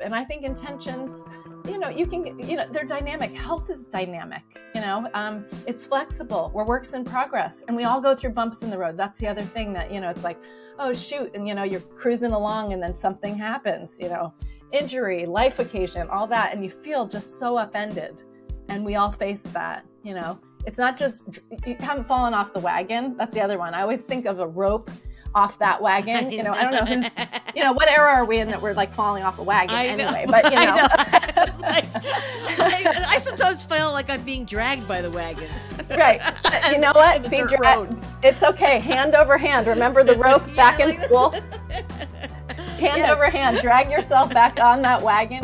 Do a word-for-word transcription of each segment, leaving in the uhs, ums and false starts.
And I think intentions, you know, you can, you know, they're dynamic. Health is dynamic, you know, um, it's flexible. We're works in progress, and we all go through bumps in the road. That's the other thing that, you know, it's like, oh, shoot. And, you know, you're cruising along and then something happens, you know, injury, life occasion, all that. And you feel just so upended. And we all face that, you know, it's not just, you haven't fallen off the wagon. That's the other one. I always think of a rope off that wagon. You know, I don't know who's, you know, what era are we in that we're like falling off a wagon I anyway, know. but you know. I, know. I, was like, I, I sometimes feel like I'm being dragged by the wagon. Right. You know what? Be dra- it's okay. Hand over hand. Remember the rope yeah, back in like school? Hand yes. over hand. Drag yourself back on that wagon.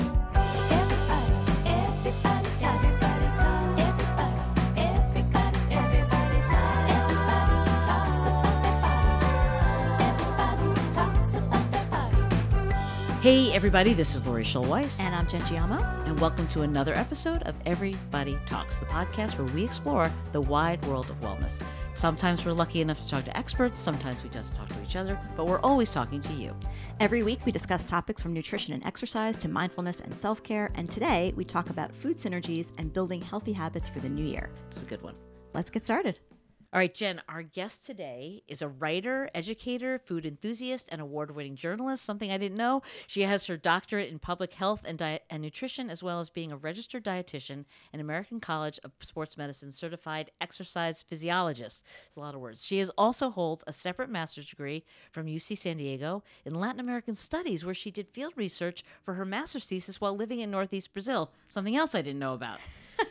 Hey everybody, this is Lori Schulweiss. And I'm Jenn Giamo. And welcome to another episode of Everybody Talks, the podcast where we explore the wide world of wellness. Sometimes we're lucky enough to talk to experts, sometimes we just talk to each other, but we're always talking to you. Every week we discuss topics from nutrition and exercise to mindfulness and self-care, and today we talk about food synergies and building healthy habits for the new year. It's a good one. Let's get started. All right, Jenn, our guest today is a writer, educator, food enthusiast, and award-winning journalist, something I didn't know. She has her doctorate in public health and diet and nutrition, as well as being a registered dietitian and American College of Sports Medicine certified exercise physiologist. It's a lot of words. She is also holds a separate master's degree from U C San Diego in Latin American Studies, where she did field research for her master's thesis while living in Northeast Brazil, something else I didn't know about.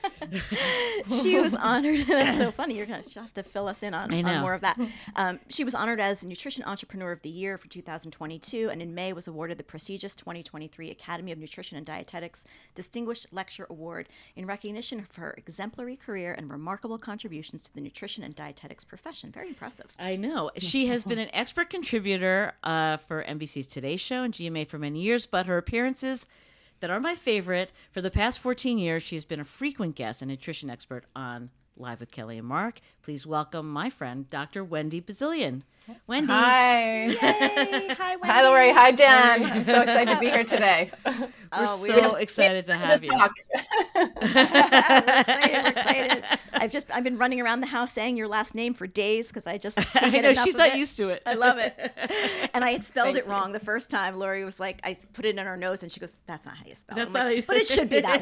She was honored. That's so funny. You're going to have to fill us in on, I know. on more of that. Um, she was honored as Nutrition Entrepreneur of the Year for two thousand twenty-two, and in May was awarded the prestigious twenty twenty-three Academy of Nutrition and Dietetics Distinguished Lecture Award in recognition of her exemplary career and remarkable contributions to the nutrition and dietetics profession. Very impressive. I know. She has been an expert contributor uh, for N B C's Today Show and G M A for many years, but her appearances that are my favorite. For the past fourteen years, she has been a frequent guest and nutrition expert on Live with Kelly and Mark. Please welcome my friend, Doctor Wendy Bazilian. Wendy. Hi. Yay. Hi, Wendy. Hi, Lori. Hi, Jenn. I'm so excited to be here today. We're Oh, we so were- excited to have you. Talk. we're excited. We're excited. I've just I've been running around the house saying your last name for days because I just can't I get know, enough she's of not it. used to it. I love it. And I had spelled Thank it wrong the first time. Lori was like, I put it in her nose, and she goes, "That's not how you spell That's it." not I'm how like, you but it say should be that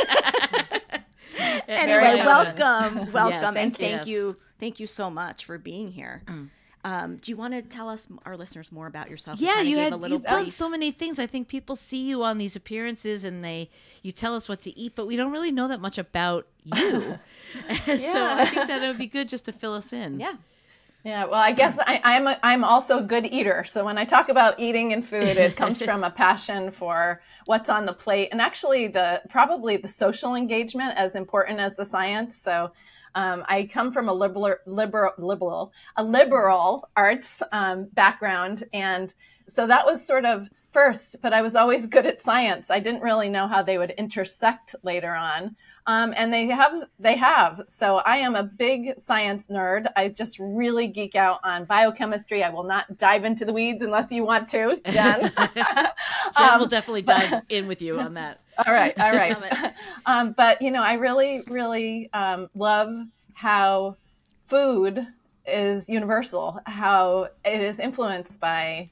way. Anyway, Very good. welcome, welcome, Yes, and thank thank you. you, thank you so much for being here. Mm. Um, do you want to tell us, our listeners, more about yourself? Yeah, kinda you give had, a little you've done brief- so many things. I think people see you on these appearances and they you tell us what to eat, but we don't really know that much about you. And So Yeah. I think that it would be good just to fill us in. Yeah. Yeah, well, I guess I, I'm a, I'm also a good eater. So when I talk about eating and food, it comes from a passion for what's on the plate, and actually the probably the social engagement as important as the science. So um, I come from a liberal liberal liberal a liberal arts um, background, and so that was sort of first. But I was always good at science. I didn't really know how they would intersect later on. Um, and they have, they have. So I am a big science nerd. I just really geek out on biochemistry. I will not dive into the weeds unless you want to, Jenn. Jenn Um, will definitely dive in with you on that. All right, all right. Love it. um, but, you know, I really, really um, love how food is universal, how it is influenced by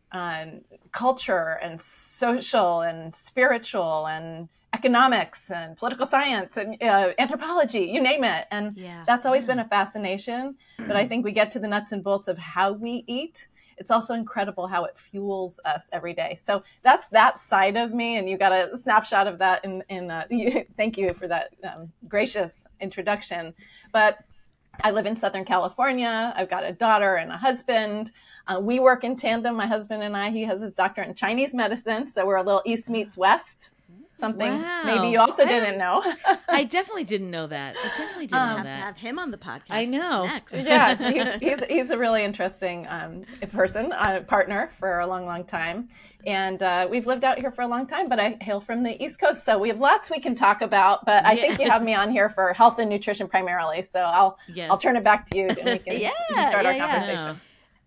um, culture and social and spiritual and economics and political science and uh, anthropology, you name it. And Yeah. that's always been a fascination. But I think we get to the nuts and bolts of how we eat. It's also incredible how it fuels us every day. So that's that side of me. And you got a snapshot of that in, in uh, thank you for that um, gracious introduction. But I live in Southern California. I've got a daughter and a husband. Uh, we work in tandem, my husband and I. He has his doctorate in Chinese medicine. So we're a little East meets West. Something Wow. maybe you also I didn't know. I definitely didn't know that. I definitely didn't Um, know Have that. to have him on the podcast. I know. Next. Yeah, he's, he's he's a really interesting um, person, uh, partner for a long, long time. And uh, we've lived out here for a long time, but I hail from the East Coast. So we have lots we can talk about, but I Yeah. think you have me on here for health and nutrition primarily. So I'll Yes. I'll turn it back to you and we can, Yeah, we can start yeah, our yeah. conversation.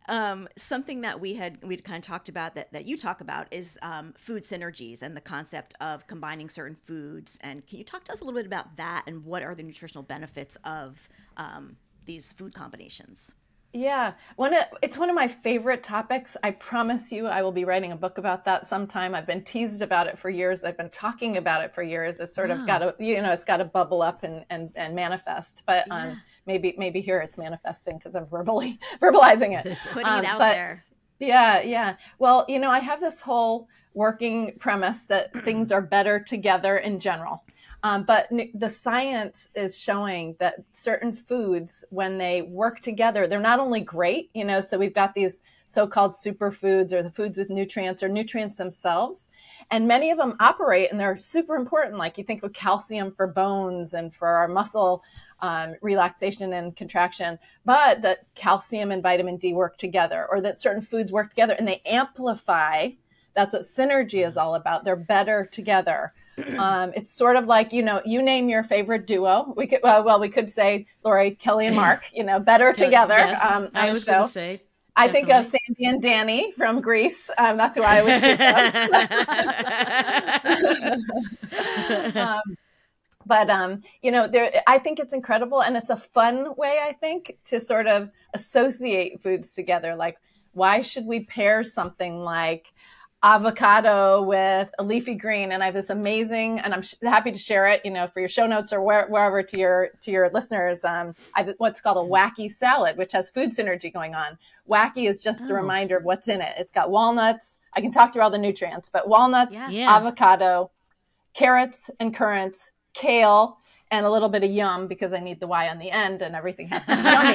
Um, something that we had we kind of talked about that, that you talk about is um, food synergies and the concept of combining certain foods. And can you talk to us a little bit about that and what are the nutritional benefits of um, these food combinations? Yeah, one of, it's one of my favorite topics. I promise you, I will be writing a book about that sometime. I've been teased about it for years. I've been talking about it for years. It's sort Wow. of got to, you know, it's got to bubble up and and, and manifest. But um, Yeah. maybe maybe here it's manifesting because I'm verbally verbalizing it, Putting Um, it out but there. yeah, yeah. Well, you know, I have this whole working premise that things are better together in general. Um, but n- the science is showing that certain foods, when they work together, they're not only great, you know, so we've got these so-called superfoods or the foods with nutrients or nutrients themselves. And many of them operate and they're super important. Like you think of calcium for bones and for our muscle um, relaxation and contraction, but that calcium and vitamin D work together, or that certain foods work together and they amplify. That's what synergy is all about. They're better together. Um, it's sort of like, you know, you name your favorite duo. We could, uh, well, we could say Lori, Kelly, and Mark. You know, better together. Yes, Um, on I the was show. going to say. I think of Sandy and Danny from Greece. Um, that's who I always think of. um, but um, you know, there. I think it's incredible, and it's a fun way, I think, to sort of associate foods together. Like, why should we pair something like avocado with a leafy green? And I have this amazing, and I'm sh- happy to share it, you know, for your show notes or where, wherever to your to your listeners. Um, I have what's called a wacky salad, which has food synergy going on. Wacky is just Oh. a reminder of what's in it. It's got walnuts. I can talk through all the nutrients, but walnuts, Yeah. Yeah. avocado, carrots and currants, kale, and a little bit of yum because I need the Y on the end, and everything has to be yummy.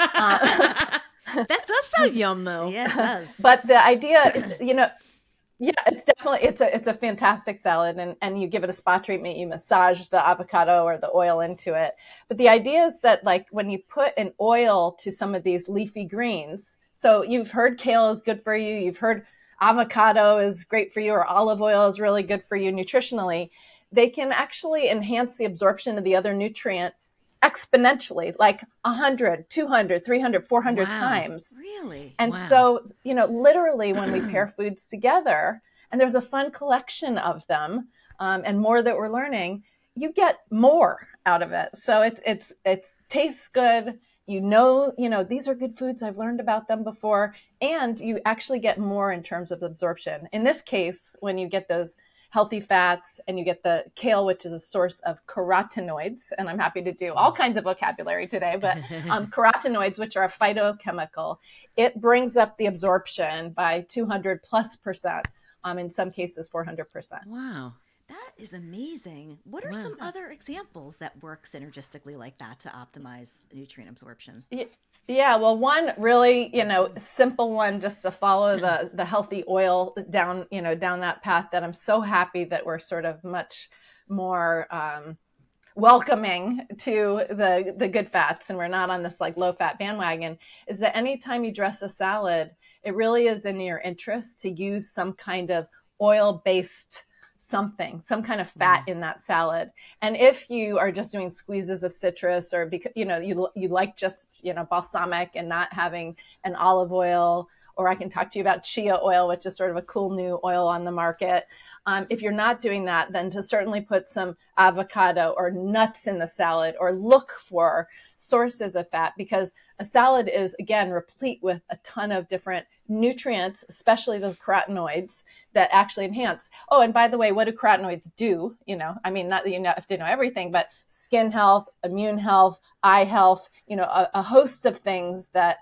Uh, That does sound yum, though. Yeah, it does. but the idea, you know, yeah, it's definitely it's a it's a fantastic salad, and and you give it a spa treatment, you massage the avocado or the oil into it. But the idea is that like when you put an oil to some of these leafy greens, so you've heard kale is good for you, you've heard avocado is great for you, or olive oil is really good for you nutritionally. They can actually enhance the absorption of the other nutrient exponentially, like one hundred, two hundred, three hundred, four hundred Wow. times. Really? And Wow. so, you know, literally when we pair foods together, and there's a fun collection of them, um, and more that we're learning, you get more out of it. So it's it's it's tastes good. You know, you know, these are good foods. I've learned about them before, and you actually get more in terms of absorption. In this case, when you get those healthy fats and you get the kale, which is a source of carotenoids, and I'm happy to do all kinds of vocabulary today, but um, carotenoids, which are a phytochemical, it brings up the absorption by two hundred plus percent, um, in some cases four hundred percent. Wow. That is amazing. What are Wow. some other examples that work synergistically like that to optimize nutrient absorption? Yeah, well, one really, you know, simple one just to follow the the healthy oil down, you know, down that path that I'm so happy that we're sort of much more um, welcoming to the the good fats and we're not on this like low fat bandwagon, is that anytime you dress a salad, it really is in your interest to use some kind of oil based something, some kind of fat in that salad. And if you are just doing squeezes of citrus, or because, you know, you you like just, you know, balsamic and not having an olive oil, or I can talk to you about chia oil, which is sort of a cool new oil on the market. Um, if you're not doing that, then to certainly put some avocado or nuts in the salad, or look for sources of fat, because a salad is, again, replete with a ton of different nutrients, especially those carotenoids that actually enhance. Oh, and by the way, what do carotenoids do? You know, I mean, not that you have to know everything, but skin health, immune health, eye health, you know, a, a host of things that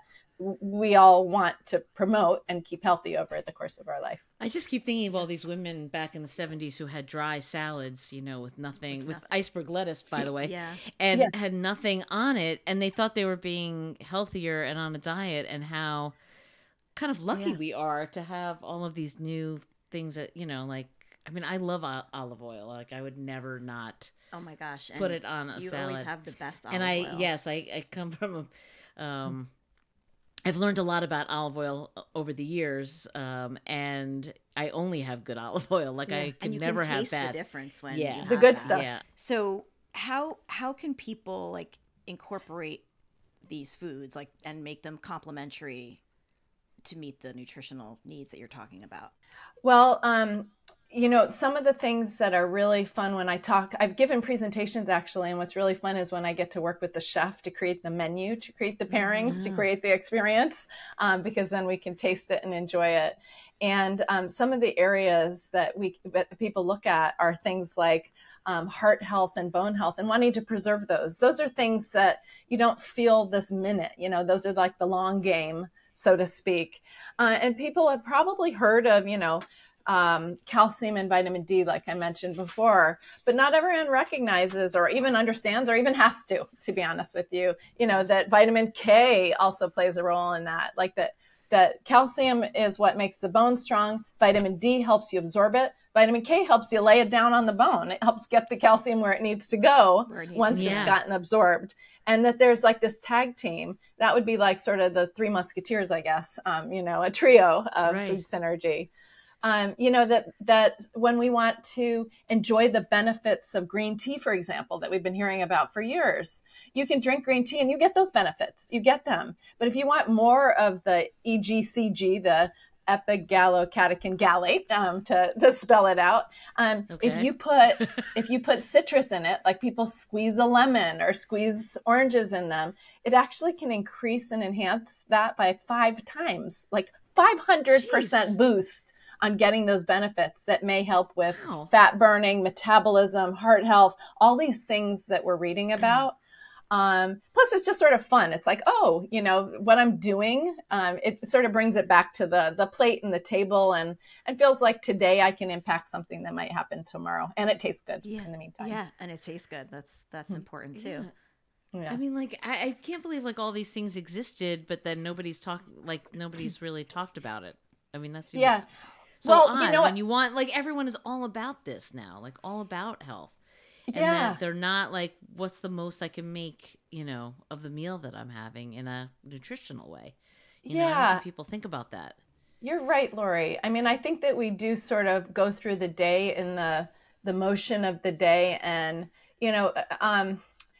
we all want to promote and keep healthy over the course of our life. I just keep thinking of all these women back in the seventies who had dry salads, you know, with nothing, with, with iceberg lettuce, by the way, Yeah. and Yeah. had nothing on it. And they thought they were being healthier and on a diet, and how kind of lucky Yeah. we are to have all of these new things that, you know, like, I mean, I love o- olive oil. Like, I would never not Oh my gosh. And put it on a you salad. always have the best olive and I, oil. yes, I, I come from a, um, I've learned a lot about olive oil over the years, um, and I only have good olive oil. Like, Yeah. I could And you never can have taste bad. the difference when Yeah. you The have good that. stuff. Yeah. So how how can people like incorporate these foods like and make them complementary to meet the nutritional needs that you're talking about? Well, um, you know, some of the things that are really fun when I talk, I've given presentations actually, and what's really fun is when I get to work with the chef to create the menu, to create the pairings, mm-hmm. to create the experience, um, because then we can taste it and enjoy it. And um, some of the areas that we that people look at are things like um, heart health and bone health, and wanting to preserve those. Those are things that you don't feel this minute. You know, those are like the long game, so to speak. Uh, and people have probably heard of, you know, um, calcium and vitamin D, like I mentioned before, but not everyone recognizes or even understands or even has to, to be honest with you, you know, that vitamin K also plays a role in that, like that, that calcium is what makes the bone strong. Vitamin D helps you absorb it. Vitamin K helps you lay it down on the bone. It helps get the calcium where it needs to go needs once to, it's yeah. gotten absorbed. And that there's like this tag team that would be like sort of the Three Musketeers, I guess, um, you know, a trio of right. food synergy. Um, you know, that that when we want to enjoy the benefits of green tea, for example, that we've been hearing about for years, you can drink green tea and you get those benefits. You get them. But if you want more of the E G C G, the epigallocatechin gallate, um, to, to spell it out, um, okay. if you put if you put citrus in it, like people squeeze a lemon or squeeze oranges in them, it actually can increase and enhance that by five times, like five hundred percent Jeez. Boost on getting those benefits that may help with wow. fat burning, metabolism, heart health, all these things that we're reading about. Um, plus, it's just sort of fun. It's like, oh, you know, what I'm doing, um, it sort of brings it back to the the plate and the table, and, and feels like today I can impact something that might happen tomorrow. And it tastes good yeah. in the meantime. Yeah, and it tastes good. That's that's mm-hmm. important, too. Yeah. Yeah. I mean, like, I, I can't believe, like, all these things existed, but then nobody's talking, like, nobody's really talked about it. I mean, that seems... Yeah. So well, odd you know, when you want, like, everyone is all about this now, like all about health. And yeah. that they're not like, what's the most I can make, you know, of the meal that I'm having in a nutritional way. You yeah. know, how do people think about that? You're right, Lori. I mean, I think that we do sort of go through the day in the, the motion of the day. And, you know, um,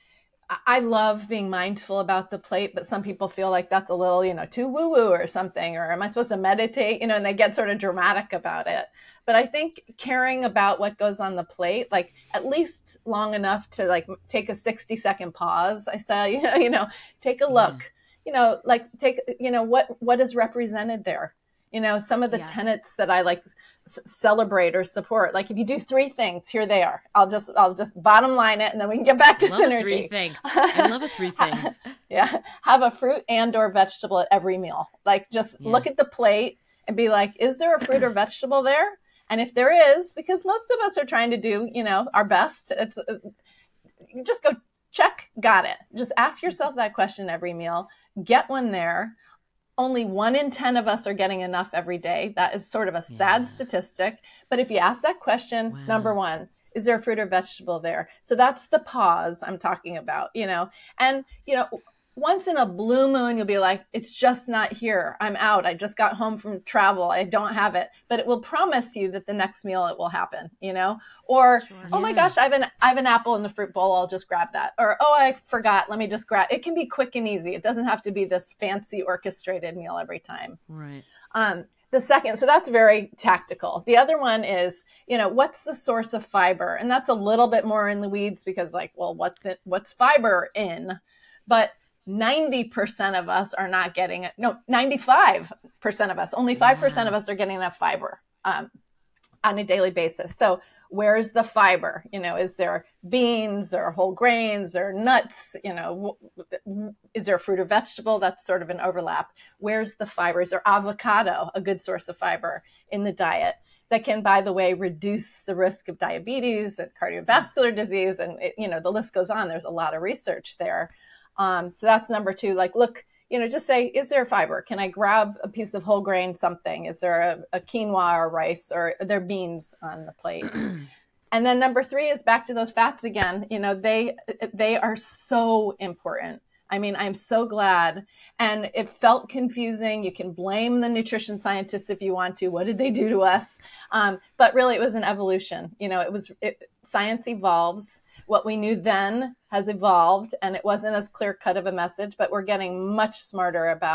I love being mindful about the plate, but some people feel like that's a little, you know, too woo-woo or something, or am I supposed to meditate, you know, and they get sort of dramatic about it. But I think caring about what goes on the plate, like at least long enough to like take a sixty second pause, I say, you know, take a look, yeah. you know, like take, you know, what, what is represented there? You know, some of the yeah. tenets that I like s- celebrate or support. Like if you do three things, here they are. I'll just I'll just bottom line it, and then we can get back to I love synergy. A three thing. I love a three things. yeah, have a fruit and or vegetable at every meal. Like just yeah. look at the plate and be like, is there a fruit or vegetable there? And if there is, because most of us are trying to do, you know, our best, it's uh, you just go check, got it. Just ask yourself that question every meal. Get one there. Only one in ten of us are getting enough every day. That is sort of a sad yeah. statistic. But if you ask that question, wow. number one, is there a fruit or vegetable there? So that's the pause I'm talking about, you know. And, you know, once in a blue moon, you'll be like, it's just not here. I'm out. I just got home from travel. I don't have it. But it will promise you that the next meal it will happen, you know? Or, sure, oh yeah. my gosh, I have an I have an apple in the fruit bowl. I'll just grab that. Or, oh, I forgot. Let me just grab. It can be quick and easy. It doesn't have to be this fancy orchestrated meal every time. Right. Um, the second, so that's very tactical. The other one is, you know, what's the source of fiber? And that's a little bit more in the weeds because like, well, what's it? What's fiber in? But ninety percent of us are not getting it. No, ninety-five percent of us, only five percent wow. of us are getting enough fiber um, on a daily basis. So where's the fiber? You know, is there beans or whole grains or nuts? You know, w- is there a fruit or vegetable? That's sort of an overlap. Where's the fiber? Is there avocado, a good source of fiber in the diet? That can, by the way, reduce the risk of diabetes and cardiovascular disease. And, it, you know, the list goes on. There's a lot of research there. Um, so that's number two. Like, look, you know, just say, is there fiber? Can I grab a piece of whole grain something? Is there a, a quinoa or rice, or are there beans on the plate? And then number three is back to those fats again. You know, they they are so important. I mean, I'm so glad. And it felt confusing. You can blame the nutrition scientists if you want to. What did they do to us? Um, but really, it was an evolution. You know, it was it, science evolves. What we knew then has evolved, and it wasn't as clear cut of a message, but we're getting much smarter about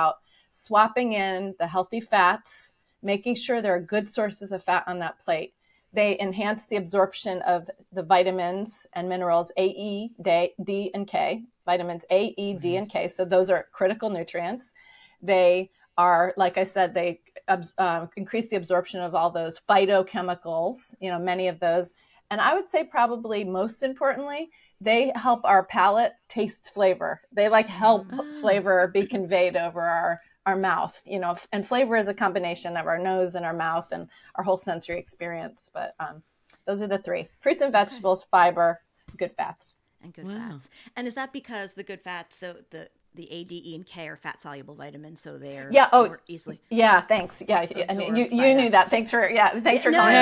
swapping in the healthy fats, making sure there are good sources of fat on that plate. They enhance the absorption of the vitamins and minerals A, E, D, and K, vitamins A, E, D, and K. So those are critical nutrients. They are, like I said, they uh, increase the absorption of all those phytochemicals, you know, many of those. And I would say probably most importantly, they help our palate taste flavor. They like help oh. flavor be conveyed over our, our mouth, you know, and flavor is a combination of our nose and our mouth and our whole sensory experience. But um, those are the three: fruits and vegetables, okay. fiber, good fats. And good wow. fats. And is that because the good fats, so the the A, D, E, and K are fat-soluble vitamins, so they're yeah, oh, more easily yeah, thanks. Yeah, I mean, you you knew that. that. Thanks for yeah, thanks for no, calling no.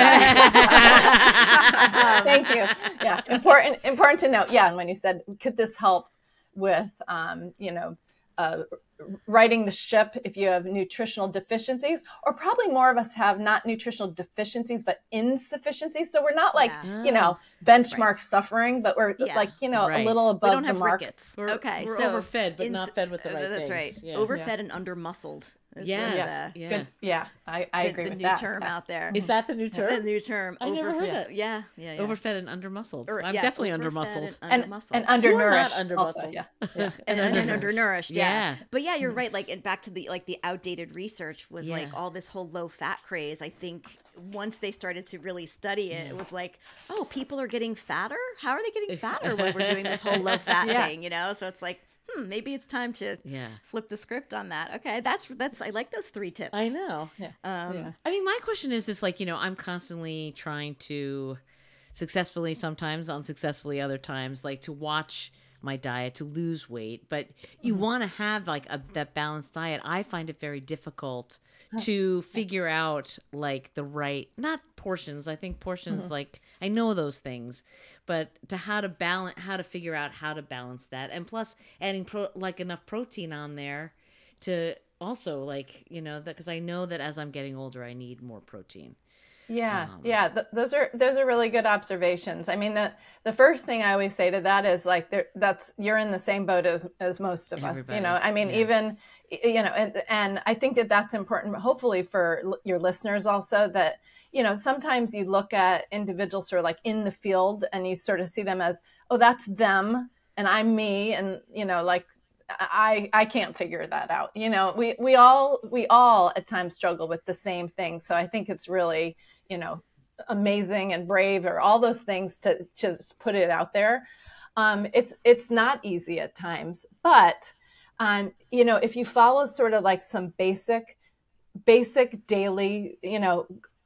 that. Thank you. Yeah, important important to note. Yeah, and when you said, could this help with, um, you know, uh, righting the ship if you have nutritional deficiencies, or probably more of us have not nutritional deficiencies, but insufficiencies. So we're not like, yeah. you know, benchmark right. suffering, but we're yeah. like, you know, right. a little above we don't the have mark. rickets. We're, okay. We're so overfed, but ins- not fed with the right That's things. right. Yeah. Overfed yeah. and undermuscled. Yes. Yeah. yeah. Good. Yeah. I, I the, agree the with new that. term yeah. out there. Is that the new term? The new term. I never heard that. Yeah. Yeah. yeah. Overfed and undermuscled. Or, I'm yeah, definitely overfed undermuscled. And, And, undermuscled. and You're undernourished. not undermuscled. Also, yeah. yeah. and, and, and undernourished, yeah. Yeah. But yeah, you're right. Like, and back to the like the outdated research was Yeah. like all this whole low fat craze. I think once they started to really study it, Yeah. it was like, oh, people are getting fatter. How are they getting fatter when we're doing this whole low fat Yeah. thing? You know, so it's like, hmm, maybe it's time to Yeah. flip the script on that. Okay, that's that's I like those three tips. I know. Yeah. Um, yeah. I mean, my question is this, like, you know, I'm constantly trying to successfully, sometimes unsuccessfully other times, like to watch my diet to lose weight, but you mm-hmm. want to have like a, that balanced diet. I find it very difficult to figure out like the right, not portions. I think portions, mm-hmm. like I know those things, but to how to balance, how to figure out how to balance that. And plus adding pro, like enough protein on there to also like, you know, that, cause I know that as I'm getting older, I need more protein. Yeah, Um, yeah, th- those are those are really good observations. I mean, the the first thing I always say to that is like, there, that's you're in the same boat as as most of us. You know, I mean, yeah. even you know, and, and I think that that's important. Hopefully for l- your listeners also, that you know, sometimes you look at individuals who are like in the field and you sort of see them as, oh, that's them and I'm me, and you know, like. I, I can't figure that out. You know, we, we all, we all at times struggle with the same thing. So I think it's really, you know, amazing and brave or all those things to just put it out there. Um, it's, it's not easy at times, but, um, you know, if you follow sort of like some basic, basic daily, you know,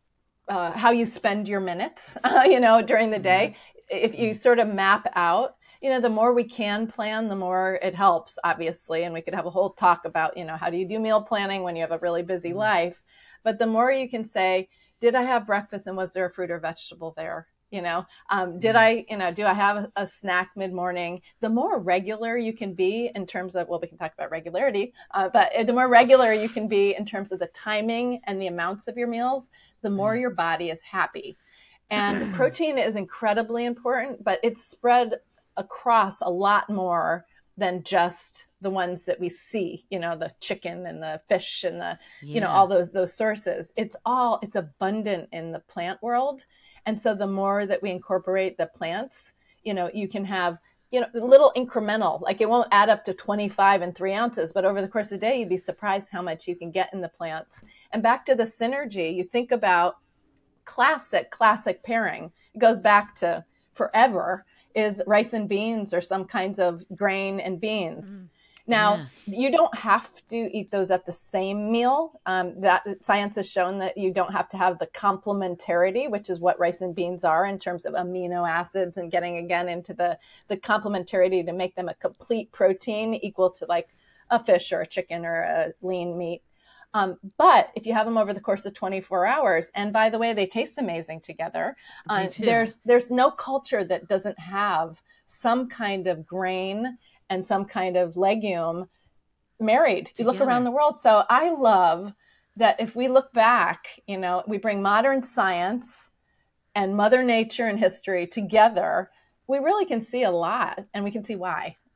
uh, how you spend your minutes, uh, you know, during the day, if you sort of map out, you know, the more we can plan, the more it helps, obviously. And we could have a whole talk about, you know, how do you do meal planning when you have a really busy mm-hmm. life? But the more you can say, did I have breakfast and was there a fruit or vegetable there? You know, um, did I, you know, do I have a, a snack mid-morning? The more regular you can be in terms of, well, we can talk about regularity, uh, but the more regular you can be in terms of the timing and the amounts of your meals, the more mm-hmm. your body is happy. And protein is incredibly important, but it's spread across a lot more than just the ones that we see, you know, the chicken and the fish and the, yeah. you know, all those, those sources. It's all, it's abundant in the plant world. And so the more that we incorporate the plants, you know, you can have, you know, a little incremental, like it won't add up to twenty-five and three ounces, but over the course of the day, you'd be surprised how much you can get in the plants. And back to the synergy, you think about classic, classic pairing. It goes back to forever. Is rice and beans or some kinds of grain and beans. Mm. Now, yeah. you don't have to eat those at the same meal. Um, that science has shown that you don't have to have the complementarity, which is what rice and beans are in terms of amino acids and getting again into the, the complementarity to make them a complete protein equal to like a fish or a chicken or a lean meat. Um, but if you have them over the course of twenty-four hours, and by the way, they taste amazing together. Uh, there's there's no culture that doesn't have some kind of grain and some kind of legume married. Together. You look around the world. So I love that if we look back, you know, we bring modern science and Mother Nature and history together, we really can see a lot, and we can see why.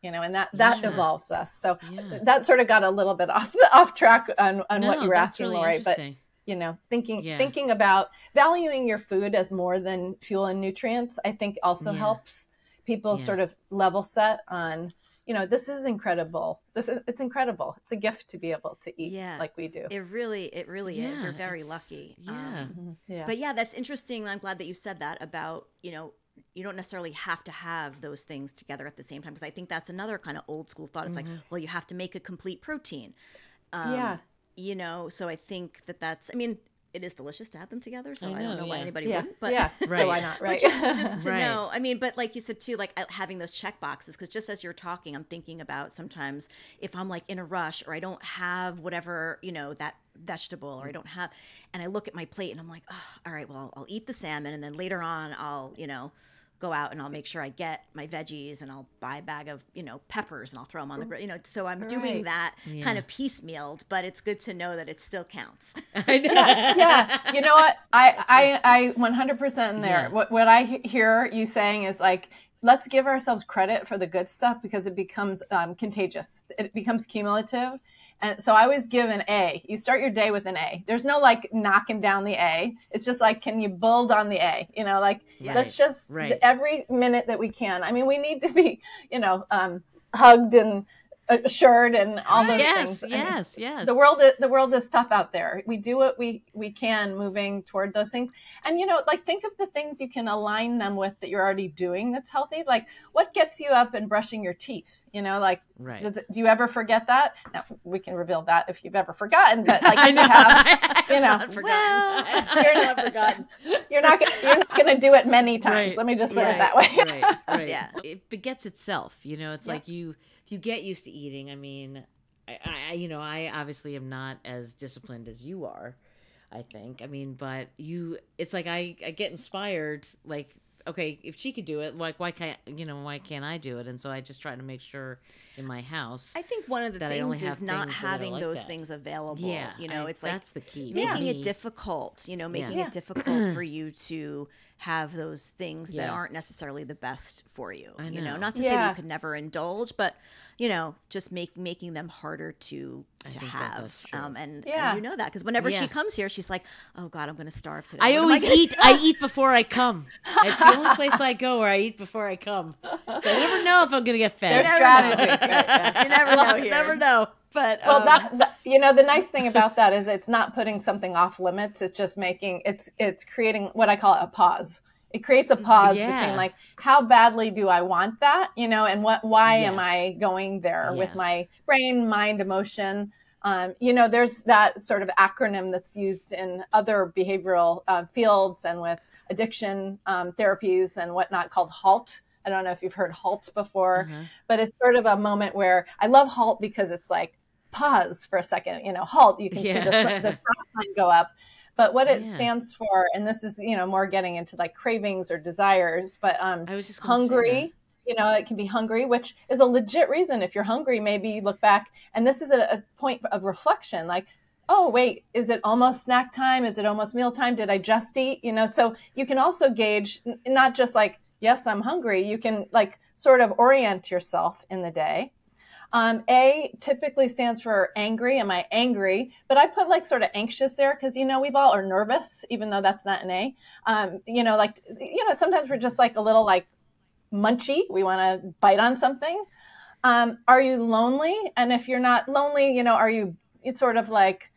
you know, and that, that Yeah. evolves us. So Yeah. that sort of got a little bit off off track on, on No, what you were that's asking, really Lori, but interesting. you know, thinking, Yeah. thinking about valuing your food as more than fuel and nutrients, I think also Yeah. helps people Yeah. sort of level set on, you know, this is incredible. This is, it's incredible. It's a gift to be able to eat Yeah. like we do. It really, it really is. Yeah, We're very it's- lucky. yeah. Um, Yeah. But yeah, that's interesting. I'm glad that you said that about, you know, you don't necessarily have to have those things together at the same time, because I think that's another kind of old school thought. It's Mm-hmm. like, well, you have to make a complete protein. Um, yeah. You know, so I think that that's, I mean, it is delicious to have them together. So I I, don't know, know why yeah. anybody Yeah. wouldn't. But yeah. Right. So why not? but Right. just, just to Right. know, I mean, but like you said too, like uh, having those check boxes, because just as you're talking, I'm thinking about sometimes if I'm like in a rush or I don't have whatever, you know, that vegetable, or I don't have, and I look at my plate and I'm like, oh, all right, well, I'll eat the salmon, and then later on I'll, you know, go out and I'll make sure I get my veggies, and I'll buy a bag of, you know, peppers, and I'll throw them on the grill, you know, so I'm doing Right. that Yeah. kind of piecemealed, but it's good to know that it still counts. I know. Yeah, you know what? I I I one hundred percent in there. Yeah. What what I he- hear you saying is like, let's give ourselves credit for the good stuff, because it becomes um, contagious. It becomes cumulative. And so I always give an A. You start your day with an A. There's no like knocking down the A. It's just like, can you build on the A? You know, like Yes. let's just Right. every minute that we can. I mean, we need to be, you know, um, hugged and assured and all those Yes, things. I mean, yes, yes. the world is, the world is tough out there. We do what we we can moving toward those things. And you know, like think of the things you can align them with that you're already doing that's healthy. Like what gets you up and brushing your teeth? You know, like Right. does it, do you ever forget that? Now, we can reveal that if you've ever forgotten, but like I if know. you have, you know, I've forgotten. Well, you're not forgotten. You're not gonna, you're not going to do it many times. Right. Let me just put Yeah. it that way. right, right. Yeah. It begets itself. You know, it's Yeah. like you if you get used to eating. I mean, I, I, you know, I obviously am not as disciplined as you are. I think. I mean, but you, it's like I, I get inspired. Like, okay, if she could do it, like why can't you know why can't I do it? And so I just try to make sure in my house. I think one of the that I only things have is not things that are having like those that. things available. yeah, You know, I- it's like that's the key. for making me. it difficult, you know, making Yeah. it difficult for you to have those things that Yeah. aren't necessarily the best for you. I You know, know. not to say that Yeah. you could never indulge, but you know, just make making them harder to I to think that have. that's true. Um, and, Yeah. and you know that because whenever Yeah. she comes here, she's like, "Oh God, I'm going to starve today." I What am always gonna-" eat. I eat before I come. It's the only place I go where I eat before I come. So I never know if I'm gonna get fed. Their never strategy. know. Right, yeah. You never know You here. never know. But Well, um, that, that you know, the nice thing about that is it's not putting something off limits. It's just making it's it's creating what I call a pause. It creates a pause Yeah. between like how badly do I want that, you know, and what why am Yes. I going there with Yes. my brain, mind, emotion. Um, you know, there's that sort of acronym that's used in other behavioral uh, fields and with addiction um, therapies and whatnot called HALT. I don't know if you've heard HALT before, Uh-huh. but it's sort of a moment where I love HALT because it's like pause for a second, you know, halt. You can Yeah. see the, the stop sign go up. But what it Yeah. stands for, and this is, you know, more getting into like cravings or desires, but um, I was just gonna say hungry, you know, it can be hungry, which is a legit reason. If you're hungry, maybe you look back, and this is a, a point of reflection, like, oh, wait, is it almost snack time? Is it almost meal time? Did I just eat? You know, so you can also gauge, n- not just like, yes, I'm hungry. You can like sort of orient yourself in the day. Um, A typically stands for angry. Am I angry? But I put like sort of anxious there because, you know, we've all are nervous, even though that's not an A. Um, you know, like, you know, sometimes we're just like a little like munchy. We want to bite on something. Um, are you lonely? And if you're not lonely, you know, are you it's sort of like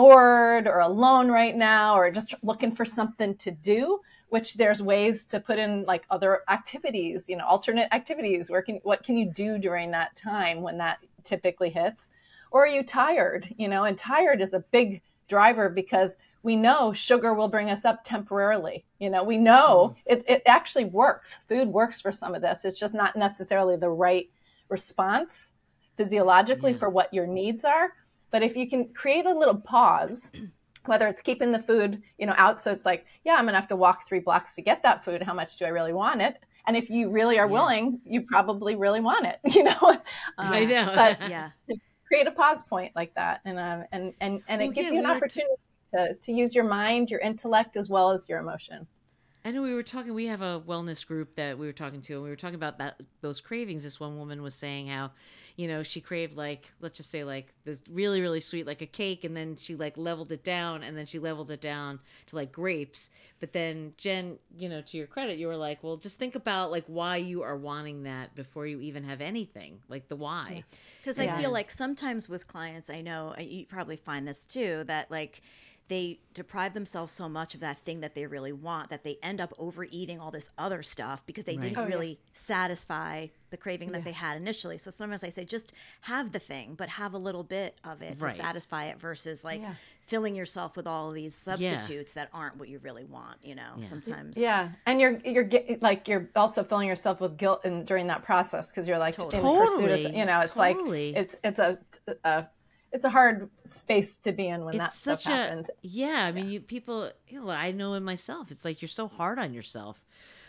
bored or alone right now or just looking for something to do? Which there's ways to put in like other activities, you know, alternate activities. Where can what can you do during that time when that typically hits? Or are you tired? You know, and tired is a big driver because we know sugar will bring us up temporarily. You know, we know it, it actually works. Food works for some of this. It's just not necessarily the right response physiologically Yeah. for what your needs are. But if you can create a little pause, whether it's keeping the food, you know, out. So it's like, yeah, I'm going to have to walk three blocks to get that food. How much do I really want it? And if you really are Yeah. willing, you probably really want it, you know? I Uh, know. But yeah. create a pause point like that. And, um, and, and, and it Well, gives yeah, you we an were t- opportunity to, to use your mind, your intellect, as well as your emotion. I know we were talking, we have a wellness group that we were talking to, and we were talking about that, those cravings. This one woman was saying how, you know, she craved like, let's just say like this really, really sweet, like a cake. And then she like leveled it down, and then she leveled it down to like grapes. But then Jen, you know, to your credit, you were like, well, just think about like why you are wanting that before you even have anything, like the why. Because Yeah. I feel like sometimes with clients, I know uh, you probably find this too, that like they deprive themselves so much of that thing that they really want that they end up overeating all this other stuff because they Right. didn't Oh, yeah. really satisfy the craving that Yeah. they had initially. So sometimes I say, just have the thing, but have a little bit of it Right. to satisfy it versus like Yeah. filling yourself with all of these substitutes that aren't what you really want, you know, Yeah. sometimes. Yeah, and you're you're get, like you're also filling yourself with guilt in, during that process because you're like Totally. in pursuit of, Totally. you know, it's Totally. like it's it's a, a it's a hard space to be in when that It's stuff such a, happens. yeah, I mean, you people, you know, I know in myself, it's like you're so hard on yourself.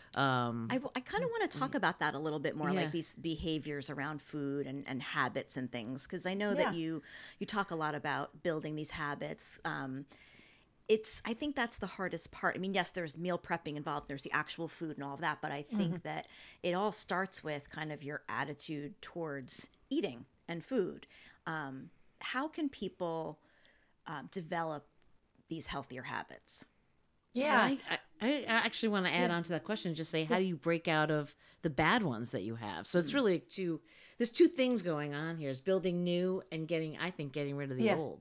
Um, I, I kind of want to talk about that a little bit more, Yeah. like these behaviors around food and, and habits and things, because I know Yeah. that you you talk a lot about building these habits. Um, it's I think that's the hardest part. I mean, yes, there's meal prepping involved, there's the actual food and all of that, but I think that it all starts with kind of your attitude towards eating and food. Um, how can people um, develop these healthier habits? Yeah, I, I, I actually want to add on to that question, just say, how do you break out of the bad ones that you have? So it's really two, there's two things going on here, is building new and getting, I think, getting rid of the Yeah. old.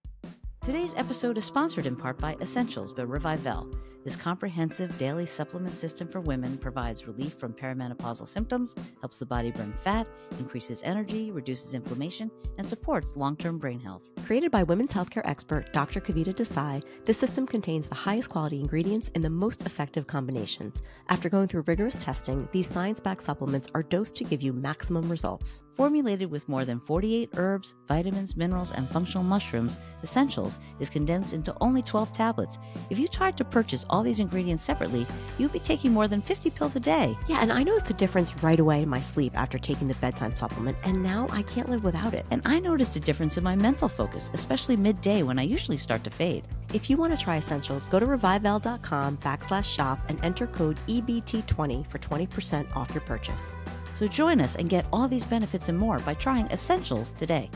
Today's episode is sponsored in part by Essentials by Revivel. This comprehensive daily supplement system for women provides relief from perimenopausal symptoms, helps the body burn fat, increases energy, reduces inflammation, and supports long-term brain health. Created by women's healthcare expert Doctor Kavita Desai, this system contains the highest quality ingredients in the most effective combinations. After going through rigorous testing, these science-backed supplements are dosed to give you maximum results. Formulated with more than forty-eight herbs, vitamins, minerals, and functional mushrooms, Essentials is condensed into only twelve tablets. If you tried to purchase all these ingredients separately, you'd be taking more than fifty pills a day. Yeah, and I noticed a difference right away in my sleep after taking the bedtime supplement, and now I can't live without it. And I noticed a difference in my mental focus, especially midday when I usually start to fade. If you want to try Essentials, go to revivel.com backslash shop and enter code E B T twenty for twenty percent off your purchase. So join us and get all these benefits and more by trying Essentials today.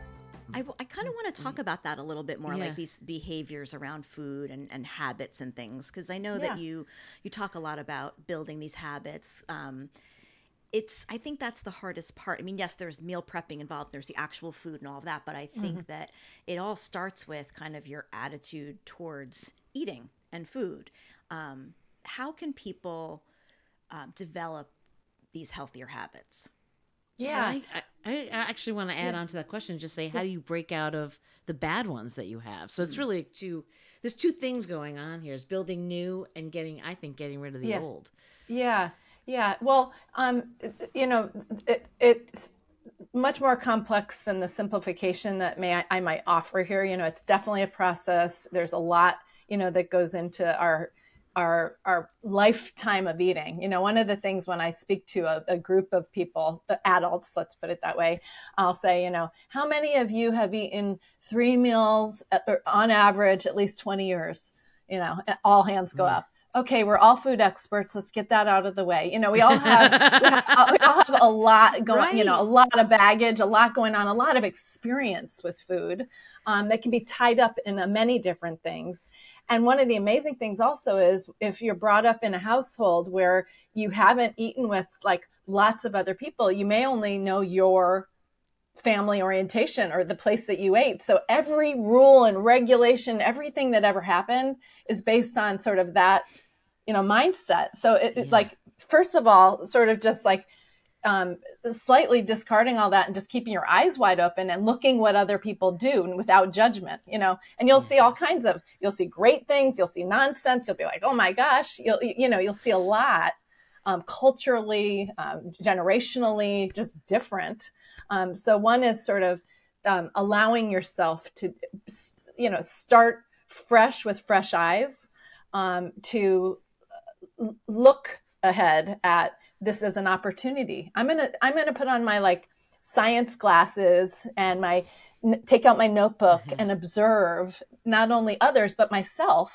I, I kind of want to talk about that a little bit more, Yeah. like these behaviors around food and, and habits and things, because I know Yeah. that you you talk a lot about building these habits. Um, it's I think that's the hardest part. I mean, yes, there's meal prepping involved, there's the actual food and all of that, but I think that it all starts with kind of your attitude towards eating and food. Um, how can people um, develop these healthier habits? yeah, I, I, I actually want to add on to that question, just say, how do you break out of the bad ones that you have? So it's really two, there's two things going on here, is building new and getting, I think, getting rid of the Yeah. old. yeah, yeah. Well, um, you know, it, it's much more complex than the simplification that may I, I might offer here. You know, it's definitely a process. There's a lot, you know, that goes into our our our lifetime of eating. You know, one of the things when I speak to a, a group of people, adults, let's put it that way, I'll say, you know, how many of you have eaten three meals at, or on average at least twenty years? You know, all hands go up. Okay, we're all food experts. Let's get that out of the way. You know, we all have, we, have we all have a lot going, you know, a lot of baggage, a lot going on, a lot of experience with food um, that can be tied up in uh, many different things. And one of the amazing things also is if you're brought up in a household where you haven't eaten with like lots of other people, you may only know your family orientation or the place that you ate. So every rule and regulation, everything that ever happened is based on sort of that, you know, mindset. So it, Yeah. it like, first of all, sort of just like um, slightly discarding all that and just keeping your eyes wide open and looking what other people do and without judgment, you know, and you'll see all Yes. kinds of, you'll see great things. You'll see nonsense. You'll be like, oh my gosh, you'll, you know, you'll see a lot um, culturally, um, generationally, just different. Um, so one is sort of um, allowing yourself to, you know, start fresh with fresh eyes, um, to look ahead at this as an opportunity. I'm gonna I'm gonna put on my like science glasses and my take out my notebook and observe not only others but myself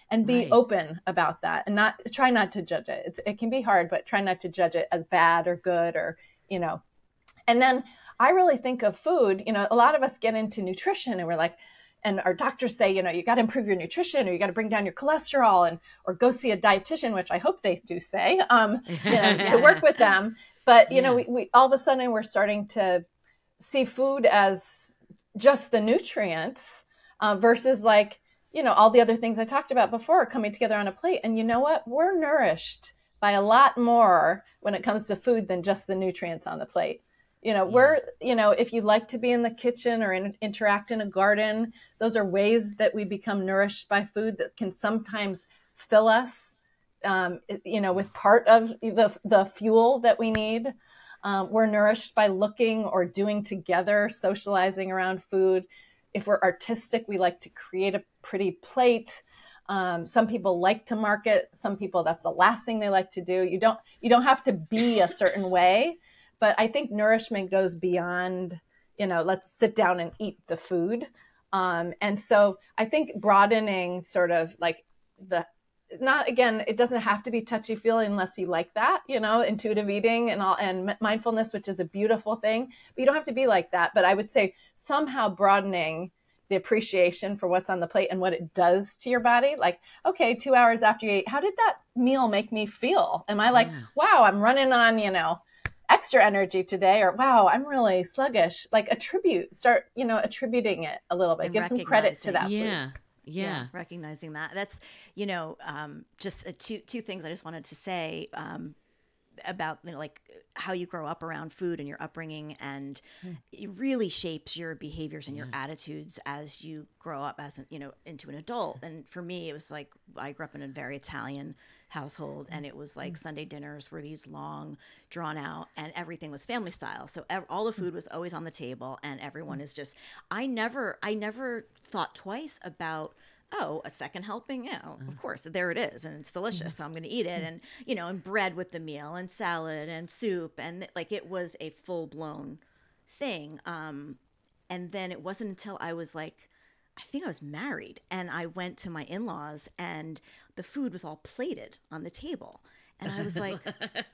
and be Right. open about that, and not try not to judge it. It's, it can be hard, but try not to judge it as bad or good, or, you know. And then I really think of food, you know, a lot of us get into nutrition and we're like, and our doctors say, you know, you got to improve your nutrition, or you got to bring down your cholesterol, and, or go see a dietitian, which I hope they do say, um, you know, Yes. to work with them. But, you Yeah. know, we, we, all of a sudden we're starting to see food as just the nutrients, uh, versus like, you know, all the other things I talked about before coming together on a plate. And you know what? We're nourished by a lot more when it comes to food than just the nutrients on the plate. You know, Yeah. we're, you know, if you like to be in the kitchen or in, interact in a garden, those are ways that we become nourished by food that can sometimes fill us, um, you know, with part of the, the fuel that we need. Um, we're nourished by looking or doing together, socializing around food. If we're artistic, we like to create a pretty plate. Um, some people like to market. Some people, that's the last thing they like to do. You don't, you don't have to be a certain way. But I think nourishment goes beyond, you know, let's sit down and eat the food. Um, and so I think broadening sort of like the, not, again, it doesn't have to be touchy-feely unless you like that, you know, intuitive eating and all, and mindfulness, which is a beautiful thing. But you don't have to be like that. But I would say somehow broadening the appreciation for what's on the plate and what it does to your body. Like, okay, two hours after you ate, how did that meal make me feel? Am I like, Yeah. wow, I'm running on, you know, extra energy today, or wow, I'm really sluggish? Like attribute, start, you know, attributing it a little bit, And give some credit to that Yeah. food. Yeah. Yeah, recognizing that. That's, you know, um, just uh, two two things I just wanted to say um, about, you know, like how you grow up around food and your upbringing, and it really shapes your behaviors and your attitudes as you grow up as an, you know, into an adult. And for me, it was like I grew up in a very Italian household, and it was like Sunday dinners were these long, drawn out, and everything was family style. So ev- all the food was always on the table, and everyone is just. I never, I never thought twice about, oh, a second helping? Yeah, of course, there it is, and it's delicious, so I'm going to eat it. And, you know, and bread with the meal, and salad, and soup, and like it was a full blown thing. Um, and then it wasn't until I was like, I think I was married, and I went to my in-laws, and the food was all plated on the table, and I was like,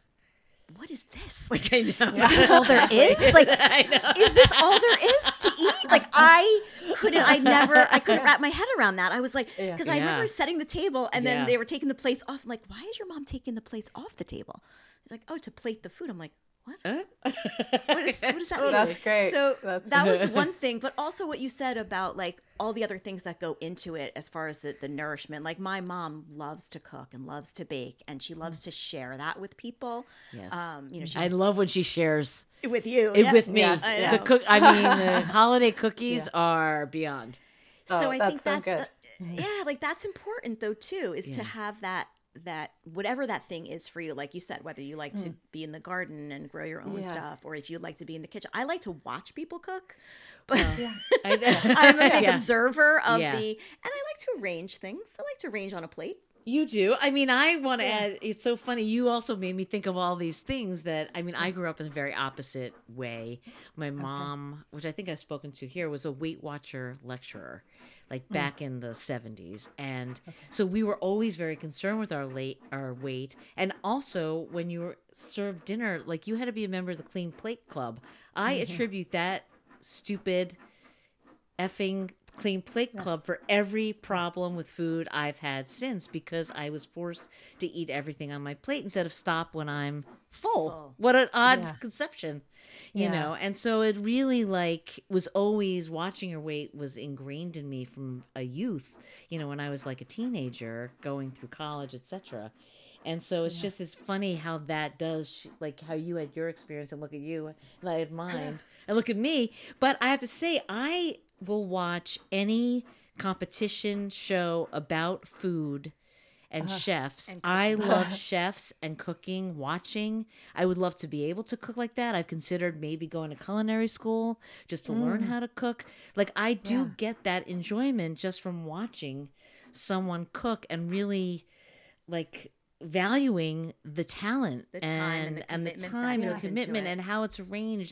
what is this? Like, I know. is this all there is? Like, I know. is this all there is to eat? Like, I couldn't, I never, I couldn't wrap my head around that. I was like, because I Yeah. remember setting the table, and then Yeah. they were taking the plates off. I'm like, why is your mom taking the plates off the table? She's like, oh, to plate the food. I'm like, what? Huh? What, is, what does that mean? That's great. So That's- that was one thing, but also what you said about like all the other things that go into it as far as the, the nourishment. Like my mom loves to cook and loves to bake, and she loves to share that with people. Yes. Um, you know, she's I love when she shares with you, it yeah. with me. Yeah, I The know. cook. I mean, the holiday cookies are beyond. So Oh, I that's think so that's good. uh, yeah, like that's important though too, is to Yeah. have that that whatever that thing is for you, like you said, whether you like to be in the garden and grow your own Yeah. stuff, or if you like to be in the kitchen. I like to watch people cook, but I, I'm a big Yeah. observer of Yeah. the, and I like to arrange things. I like to arrange on a plate. You do. I mean, I want to add, it's so funny. You also made me think of all these things that, I mean, I grew up in a very opposite way. My mom, which I think I've spoken to here, was a Weight Watcher lecturer, like back in the seventies. And so we were always very concerned with our late, our weight. And also when you were served dinner, like you had to be a member of the Clean Plate Club. I attribute that stupid effing Clean Plate Club for every problem with food I've had since, because I was forced to eat everything on my plate instead of stop when I'm full. Full. What an odd Yeah. conception, you Yeah. know? And so it really like was always watching your weight was ingrained in me from a youth, you know, when I was like a teenager going through college, et cetera. And so it's just as funny how that does, like how you had your experience and look at you and I had mine and look at me. But I have to say, I will watch any competition show about food and chefs. and I love chefs and cooking, watching. I would love to be able to cook like that. I've considered maybe going to culinary school just to learn how to cook. Like I do Yeah. get that enjoyment just from watching someone cook and really like valuing the talent The time and the and the commitment that time and the goes into commitment it. and how it's arranged and the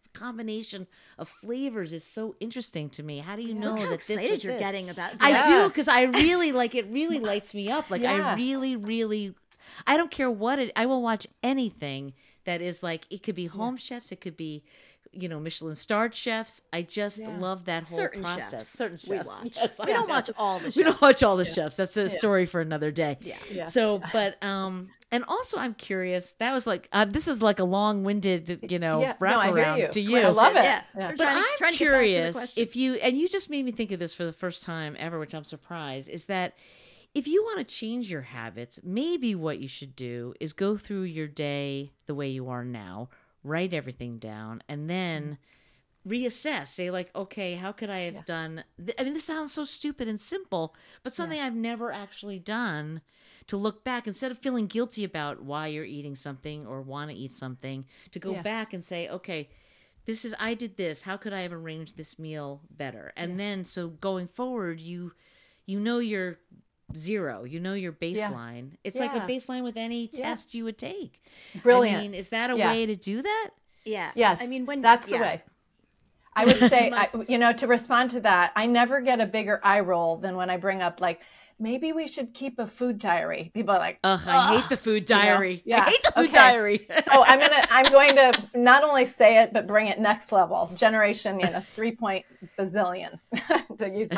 combination of flavors is so interesting to me. How do you know Look how that this excited is you're this? getting about this. I Yeah. do, because I really like it. Really lights me up. Like Yeah. I really, really, I don't care what it. I will watch anything that is like. It could be home chefs. It could be, you know, Michelin starred chefs. I just Yeah. love that whole Certain process. chefs Certain chefs. we watch. Yes, we I don't know. watch all the chefs. We don't watch all the chefs. That's a story for another day. Yeah. Yeah. So, but um, and also I'm curious. That was like uh, this is like a long-winded, you know, Yeah. No, I hear wraparound you. to you. I love it. Yeah. Yeah. We're But trying to- I'm trying to get back to the curious question. if you, and you just made me think of this for the first time ever, which I'm surprised, is that if you want to change your habits, maybe what you should do is go through your day the way you are now, write everything down, and then reassess. Say like, okay, how could I have Yeah. done? Th- I mean, this sounds so stupid and simple, but something I've never actually done. To look back instead of feeling guilty about why you're eating something or want to eat something, to go Yeah. back and say, okay, this is I did this. How could I have arranged this meal better? And then so going forward, you you know your zero, you know your baseline. It's like a Yeah. baseline with any Yeah. test you would take. Brilliant. I mean, is that a Yeah. way to do that? Yeah. Yes. I mean, when that's yeah. the way. I would say, I, Must. you know, to respond to that, I never get a bigger eye roll than when I bring up like, maybe we should keep a food diary. People are like, Ugh, I hate the food diary. Yeah. I hate the food Okay. diary. so I'm gonna, I'm going to not only say it but bring it next level, generation, you know, three point bazillion, to use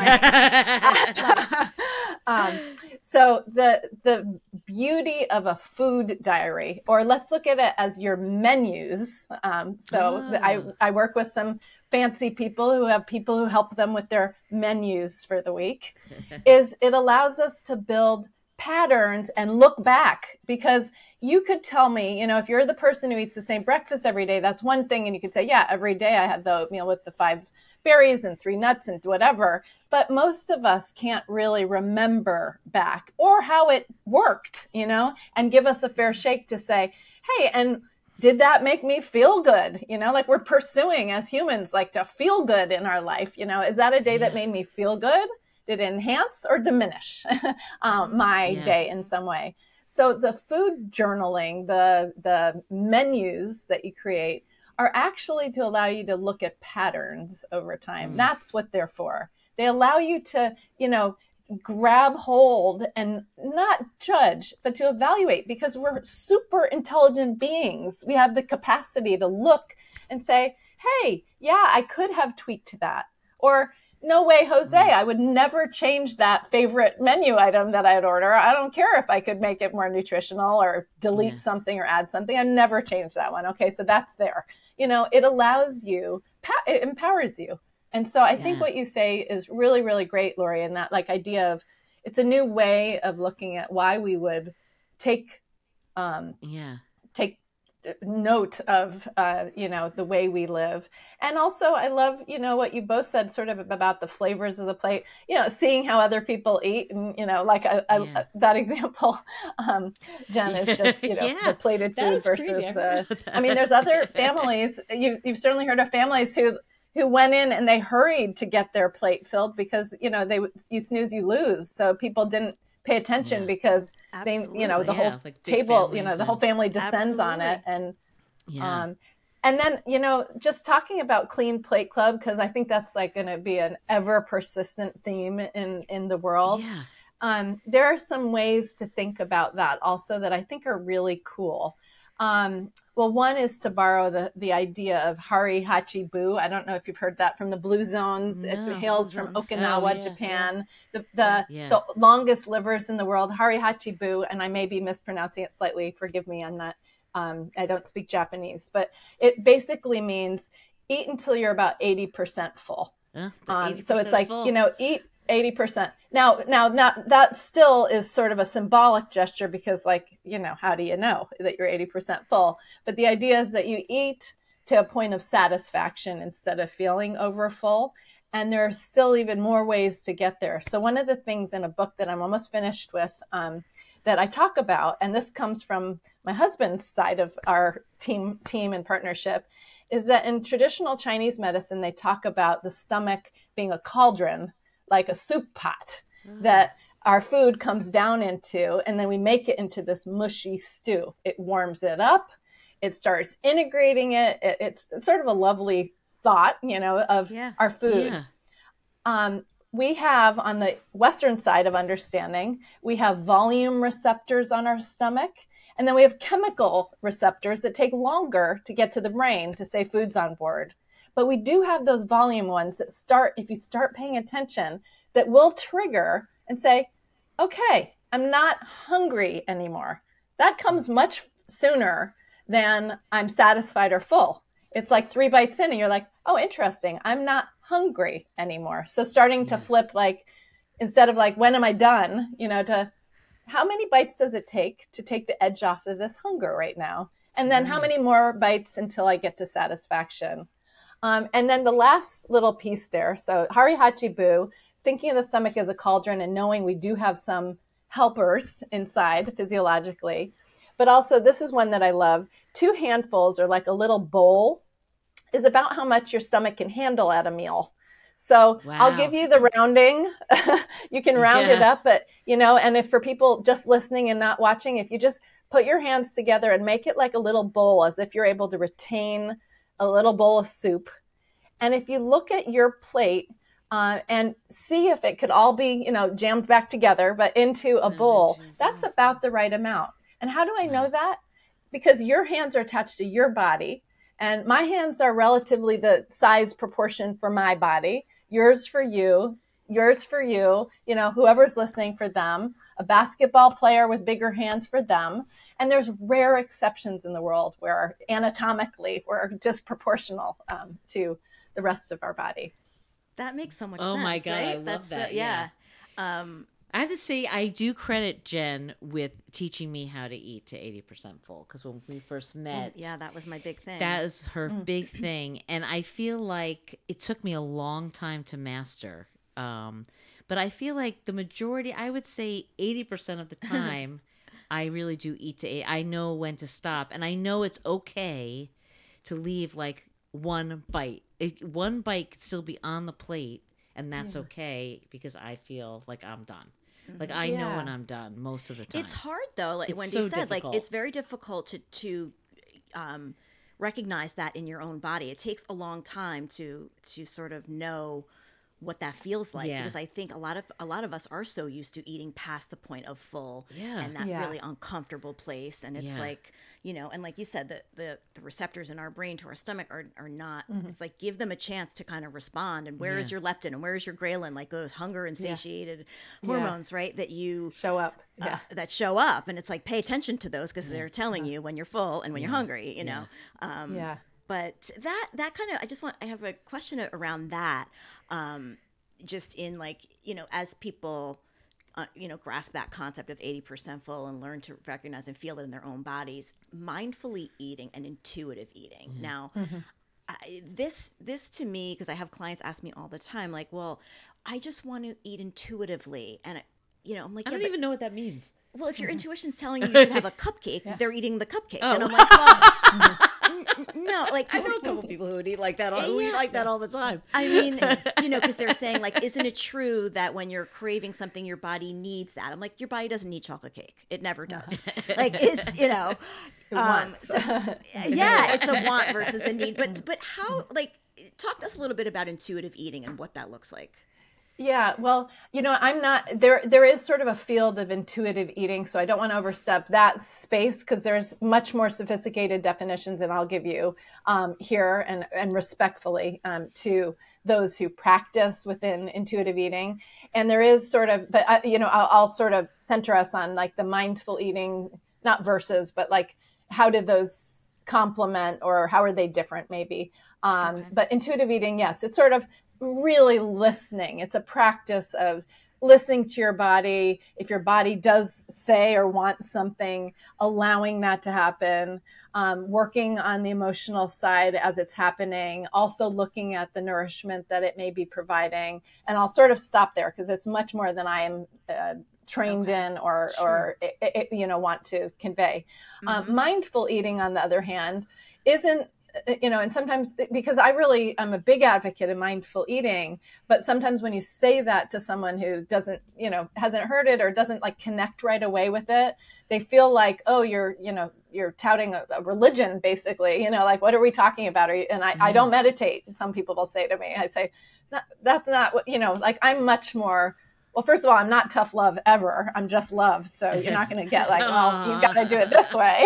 my. um, so the the beauty of a food diary, or let's look at it as your menus. Um, so the, I Oh. I work with some fancy people who have people who help them with their menus for the week. Is it allows us to build patterns and look back, because you could tell me, you know, if you're the person who eats the same breakfast every day, that's one thing. And you could say, yeah, every day I have the oatmeal with the five berries and three nuts and whatever. But most of us can't really remember back or how it worked, you know, and give us a fair shake to say, hey, and did that make me feel good? You know, like we're pursuing as humans, like to feel good in our life. You know, is that a day that made me feel good? Did it enhance or diminish um, my Yeah. day in some way? So the food journaling, the the menus that you create are actually to allow you to look at patterns over time. Mm. That's what they're for. They allow you to, you know, grab hold and not judge, but to evaluate, because we're super intelligent beings. We have the capacity to look and say, hey, yeah, I could have tweaked that. Or, no way, Jose, I would never change that favorite menu item that I'd order. I don't care if I could make it more nutritional or delete Yeah. something or add something. I'd never change that one. Okay, so that's there. You know, it allows you, it empowers you. And so I think Yeah. what you say is really, really great, Lori, and that like idea of it's a new way of looking at why we would take um, Yeah. take note of uh, you know, the way we live. And also I love, you know, what you both said sort of about the flavors of the plate, you know, seeing how other people eat, and you know, like I, I, Yeah. that example, um, Jen, is just, you know, Yeah, the plated that food was crazy. versus I uh, forgot that. I mean, there's other families, you, you've certainly heard of families who who went in and they hurried to get their plate filled because, you know, they you snooze, you lose. So people didn't pay attention Yeah. because they, you know, the Absolutely. Yeah, whole like big table, you know, families the whole and- family descends on it. Absolutely. And Yeah. um, and then, you know, just talking about Clean Plate Club, because I think that's like going to be an ever persistent theme in, in the world. Yeah. Um, there are some ways to think about that also that I think are really cool. Um, well, one is to borrow the, the idea of Hari Hachi Bu. I don't know if you've heard that from the Blue Zones. No, it hails Blue from Zones. Okinawa, Oh, yeah, Japan. The the, Yeah. the longest livers in the world, Hari Hachi Bu, and I may be mispronouncing it slightly. Forgive me, I'm not. Um, I don't speak Japanese, but it basically means eat until you're about eighty percent full. Uh, the Um, so it's eighty percent like, full. you know, eat eighty percent. Now, now, not, that still is sort of a symbolic gesture because, like, you know, how do you know that you're eighty percent full? But the idea is that you eat to a point of satisfaction instead of feeling over full. And there are still even more ways to get there. So one of the things in a book that I'm almost finished with um, that I talk about, and this comes from my husband's side of our team, team and partnership, is that in traditional Chinese medicine, they talk about the stomach being a cauldron, like a soup pot that our food comes down into, and then we make it into this mushy stew. It warms it up. it starts integrating it. it it's, it's sort of a lovely thought, you know, of Yeah. our food. Yeah. Um, we have on the Western side of understanding, we have volume receptors on our stomach, and then we have chemical receptors that take longer to get to the brain to say food's on board. But we do have those volume ones that start, if you start paying attention, that will trigger and say, okay, I'm not hungry anymore. That comes much sooner than I'm satisfied or full. It's like three bites in and you're like, oh, interesting. I'm not hungry anymore. So starting to flip, like, instead of like, when am I done? You know, to how many bites does it take to take the edge off of this hunger right now? And then how many more bites until I get to satisfaction? Um, and then the last little piece there. So Hari Hachibu, thinking of the stomach as a cauldron and knowing we do have some helpers inside physiologically. But also, this is one that I love. Two handfuls, or like a little bowl, is about how much your stomach can handle at a meal. So Wow. I'll give you the rounding. You can round Yeah. it up, but, you know, and if for people just listening and not watching, if you just put your hands together and make it like a little bowl, as if you're able to retain a little bowl of soup. And if you look at your plate uh, and see if it could all be, you know, jammed back together, but into a bowl, that's about the right amount. And how do I know that? Because your hands are attached to your body, and my hands are relatively the size proportion for my body, yours for you, yours for you, you know, whoever's listening for them, a basketball player with bigger hands for them. And there's rare exceptions in the world where anatomically we're disproportional um, to the rest of our body. That makes so much Oh sense. my God, right? I love That's, that, Uh, yeah. Um, I have to say, I do credit Jen with teaching me how to eat to eighty percent full. Because when we first met, yeah, that was my big thing. that is her big thing. And I feel like it took me a long time to master. Um, but I feel like the majority, I would say eighty percent of the time, I really do eat to eight. I know when to stop. And I know it's okay to leave like one bite. It, one bite could still be on the plate. And that's Yeah. okay because I feel like I'm done. Like I know Yeah. when I'm done most of the time. It's hard though, like It's Wendy so said, difficult. like it's very difficult to to um, recognize that in your own body. It takes a long time to to sort of know what that feels like, Yeah. because I think a lot of a lot of us are so used to eating past the point of full, Yeah. and that Yeah. really uncomfortable place. And it's Yeah. like, you know, and like you said, the, the the receptors in our brain to our stomach are are not. It's like give them a chance to kind of respond. And where is Yeah. your leptin and where is your ghrelin, like those hunger and Yeah. satiated hormones, right? That you Show up. Yeah. uh, that show up, and it's like pay attention to those because they're telling you when you're full and when you're hungry, you know. Um, Yeah. But that that kind of I just want I have a question around that. Um, just in like, you know, as people uh, you know, grasp that concept of eighty percent full and learn to recognize and feel it in their own bodies, mindfully eating and intuitive eating. Now, I, this this to me, because I have clients ask me all the time, like, well, I just want to eat intuitively, and I, you know, I'm like, I yeah, don't but- even know what that means. well, if your intuition's telling you you should have a cupcake, they're eating the cupcake. Oh. And I'm like, well, n- n- no, like, I know a couple people who would eat like that. All, who eat Yeah. like that all the time. I mean, you know, because they're saying, like, isn't it true that when you're craving something, your body needs that? I'm like, your body doesn't need chocolate cake. It never does. Like, it's, you know, It um, wants. so- yeah, it's a want versus a need. But, but how, like, talk to us a little bit about intuitive eating and what that looks like. Yeah, well, you know, I'm not there. There is sort of a field of intuitive eating, so I don't want to overstep that space because there's much more sophisticated definitions than I'll give you um, here, and and respectfully um, to those who practice within intuitive eating. And there is sort of, but I, you know, I'll, I'll sort of center us on like the mindful eating, not versus, but like how did those complement or how are they different, maybe? Um, Okay. But intuitive eating, yes, it's sort of really listening. It's a practice of listening to your body. If your body does say or want something, allowing that to happen, um, working on the emotional side as it's happening, also looking at the nourishment that it may be providing. And I'll sort of stop there because it's much more than I am uh, trained Okay. in or, Sure. or it, it, you know, want to convey. Mhm. Um, mindful eating, on the other hand, isn't you know, and sometimes because I really am a big advocate of mindful eating, but sometimes when you say that to someone who doesn't, you know, hasn't heard it or doesn't like connect right away with it, they feel like, oh, you're, you know, you're touting a, a religion, basically, you know, like, what are we talking about? Are you, and I, mm. I don't meditate. Some people will say to me, I say, that, that's not what, you know, like I'm much more, well, first of all, I'm not tough love ever. I'm just love. So you're not going to get like, well, you've got to do it this way.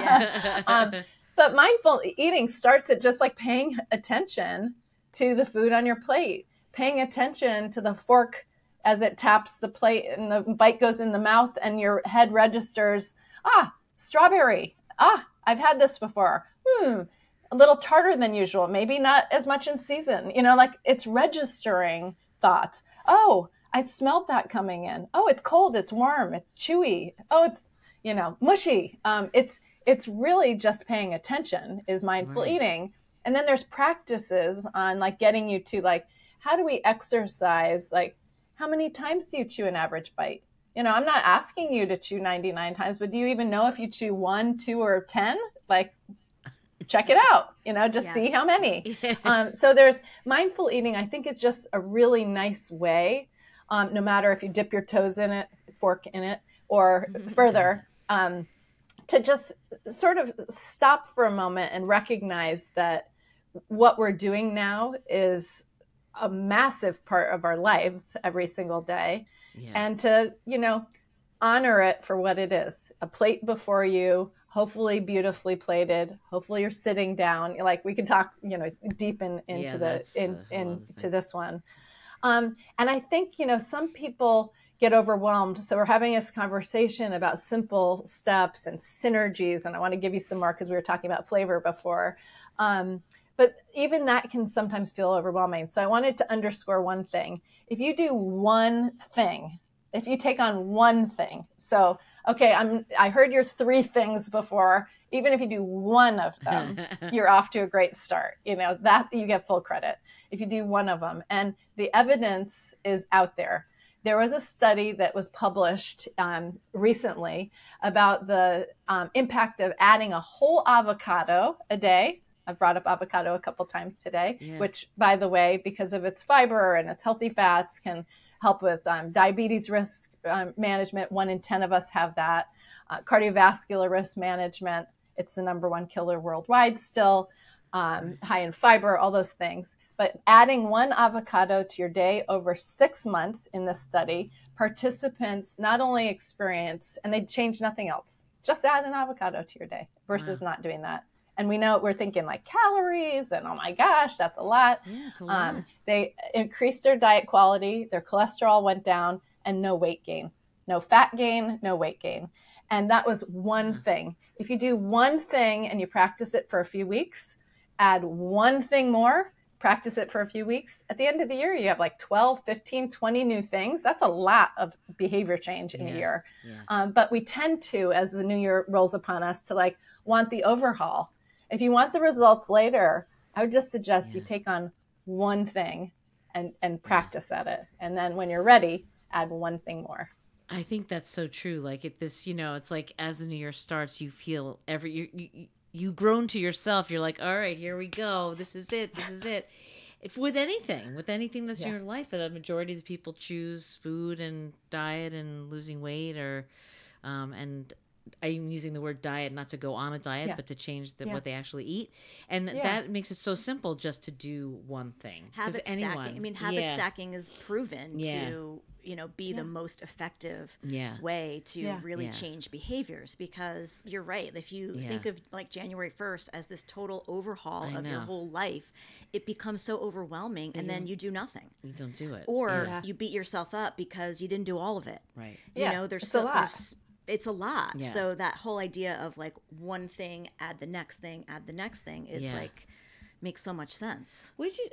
um, but mindful eating starts at just like paying attention to the food on your plate, paying attention to the fork as it taps the plate and the bite goes in the mouth and your head registers, ah, strawberry. Ah, I've had this before. Hmm, a little tartar than usual. Maybe not as much in season. You know, like it's registering thoughts. Oh, I smelled that coming in. Oh, it's cold. It's warm. It's chewy. Oh, it's, you know, mushy. Um, it's it's really just paying attention is mindful right. eating. And then there's practices on like getting you to like, how do we exercise? Like, how many times do you chew an average bite? You know, I'm not asking you to chew ninety-nine times, but do you even know if you chew one, two, or ten? Like, check it out, you know, just yeah. see how many. um, so there's mindful eating. I think it's just a really nice way. Um, no matter if you dip your toes in it, fork in it, or further, um, to just sort of stop for a moment and recognize that what we're doing now is a massive part of our lives every single day. Yeah. And to, you know, honor it for what it is. A plate before you, hopefully beautifully plated. Hopefully you're sitting down. Like we can talk, you know, deep in, into yeah, the in, into this one. Um, and I think, you know, some people get overwhelmed. So we're having this conversation about simple steps and synergies. And I want to give you some more because we were talking about flavor before. Um, but even that can sometimes feel overwhelming. So I wanted to underscore one thing. If you do one thing, if you take on one thing, so, okay, I'm, I heard your three things before. Even if you do one of them, you're off to a great start. You know, that you get full credit if you do one of them. And the evidence is out there. There was a study that was published um, recently about the um, impact of adding a whole avocado a day. I've brought up avocado a couple times today, yeah. which, by the way, because of its fiber and its healthy fats, can help with um, diabetes risk um, management. One in ten of us have that. Uh, cardiovascular risk management. It's the number one killer worldwide still. Um, high in fiber, all those things. But adding one avocado to your day over six months in this study, participants not only experience, and they change nothing else, just add an avocado to your day versus wow. not doing that. And we know we're thinking like calories and oh my gosh, that's a lot. Yeah, it's a lot. Um, they increased their diet quality, their cholesterol went down, and no weight gain. No fat gain, no weight gain. And that was one yeah. thing. If you do one thing and you practice it for a few weeks, add one thing more, practice it for a few weeks. At the end of the year, you have like twelve, fifteen, twenty new things. That's a lot of behavior change in yeah, a year. Yeah. Um, but we tend to, as the new year rolls upon us, to like want the overhaul. If you want the results later, I would just suggest yeah. you take on one thing and, and practice yeah. at it. And then when you're ready, add one thing more. I think that's so true. Like it, this, you know, it's like as the new year starts, you feel every, you, you, you grown to yourself. You're like, all right, here we go. This is it. This is it. If with anything, with anything that's yeah. in your life, a majority of the people choose food and diet and losing weight or, um, and I'm using the word diet, not to go on a diet, yeah. but to change the, yeah. what they actually eat. And yeah. that makes it so simple just to do one thing. Habit anyone, stacking. I mean, habit yeah. stacking is proven yeah. to, you know, be yeah. the most effective yeah. way to yeah. really yeah. change behaviors, because you're right. If you yeah. think of like January first as this total overhaul I of know. your whole life, it becomes so overwhelming and yeah. then you do nothing. You don't do it. Or yeah. you beat yourself up because you didn't do all of it. Right. You yeah. know, there's it's so a lot. there's it's a lot. Yeah. So that whole idea of like one thing, add the next thing, add the next thing is Yeah. like makes so much sense. Would you? Oh,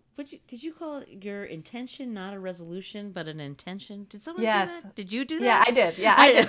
What you, did you call it your intention, not a resolution, but an intention? Did someone Yes. do that? Did you do that? Yeah, I did. Yeah, I did.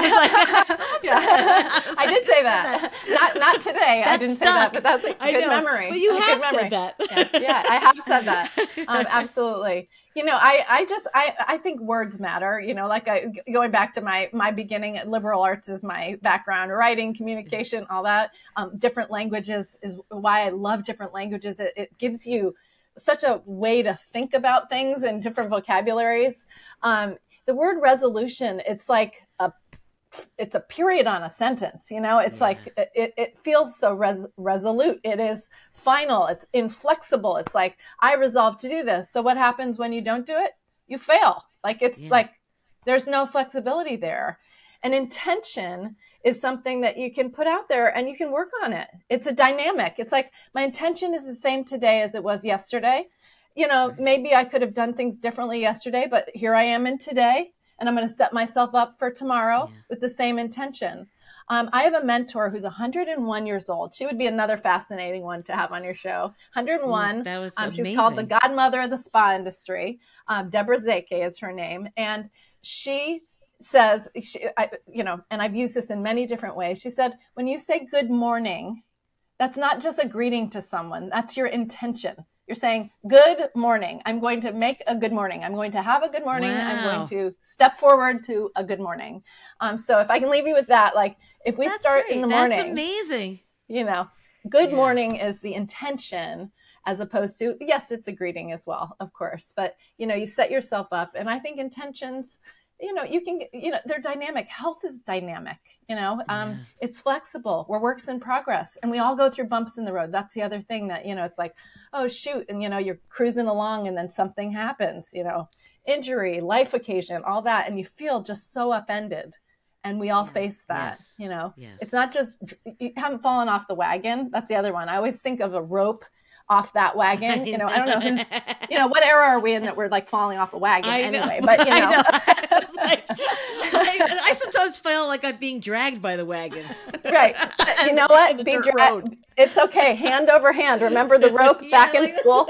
That. Yeah. Yeah. I did say that. Not not today. I didn't stuck. say that, but that's a I good know, memory. but you A have good memory. said that. Yeah, yeah, I have said that. Um, absolutely. You know, I, I just, I, I think words matter, you know, like I, going back to my, my beginning, liberal arts is my background, writing, communication, all that. Um, different languages is why I love different languages. It, it gives you such a way to think about things in different vocabularies. Um, the word resolution, it's like a, it's a period on a sentence, you know, it's yeah. like, it, it feels so res- resolute. It is final. It's inflexible. It's like, I resolve to do this. So what happens when you don't do it? You fail. Like, it's yeah. like, there's no flexibility there. And intention is something that you can put out there and you can work on it. It's a dynamic. It's like, my intention is the same today as it was yesterday. You know, maybe I could have done things differently yesterday, but here I am in today. And I'm going to set myself up for tomorrow yeah. with the same intention. Um, I have a mentor who's one hundred one years old. She would be another fascinating one to have on your show. one hundred one. Mm, that was um, amazing. She's called the godmother of the spa industry. Um, Deborah Zake is her name. And she says, she, I, you know, and I've used this in many different ways. She said, when you say good morning, that's not just a greeting to someone. That's your intention. You're saying, good morning. I'm going to make a good morning. I'm going to have a good morning. Wow. I'm going to step forward to a good morning. Um, so if I can leave you with that, like if we That's start great. in the morning. That's amazing. You know, good yeah. morning is the intention as opposed to, yes, it's a greeting as well, of course. But, you know, you set yourself up. And I think intentions, you know, you can, you know, they're dynamic. Health is dynamic, you know, um, yeah. it's flexible. We're works in progress and we all go through bumps in the road. That's the other thing that, you know, it's like, oh, shoot. And, you know, you're cruising along and then something happens, you know, injury, life occasion, all that. And you feel just so upended. And we all yeah. face that, yes. you know, yes. it's not just, you haven't fallen off the wagon. That's the other one. I always think of a rope off that wagon. You know, I don't know who's, you know, what era are we in that we're like falling off a wagon I anyway, know. but you know. I, know. I, was like, I, I sometimes feel like I'm being dragged by the wagon. Right. But you know what? Be dra- it's okay. Hand over hand. Remember the rope yeah, back in like school?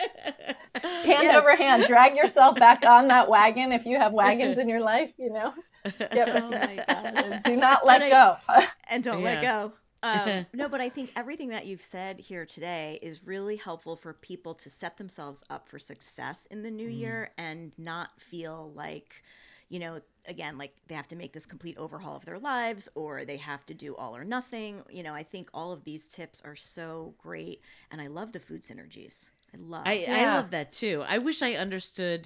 Hand yes. over hand. Drag yourself back on that wagon if you have wagons in your life, you know. Yep. Oh my gosh. Do not let and go. I, and don't yeah. let go. Um, Uh-huh. no, but I think everything that you've said here today is really helpful for people to set themselves up for success in the new mm. year and not feel like, you know, again, like they have to make this complete overhaul of their lives or they have to do all or nothing. You know, I think all of these tips are so great. And I love the food synergies. I love I, yeah. I love that too. I wish I understood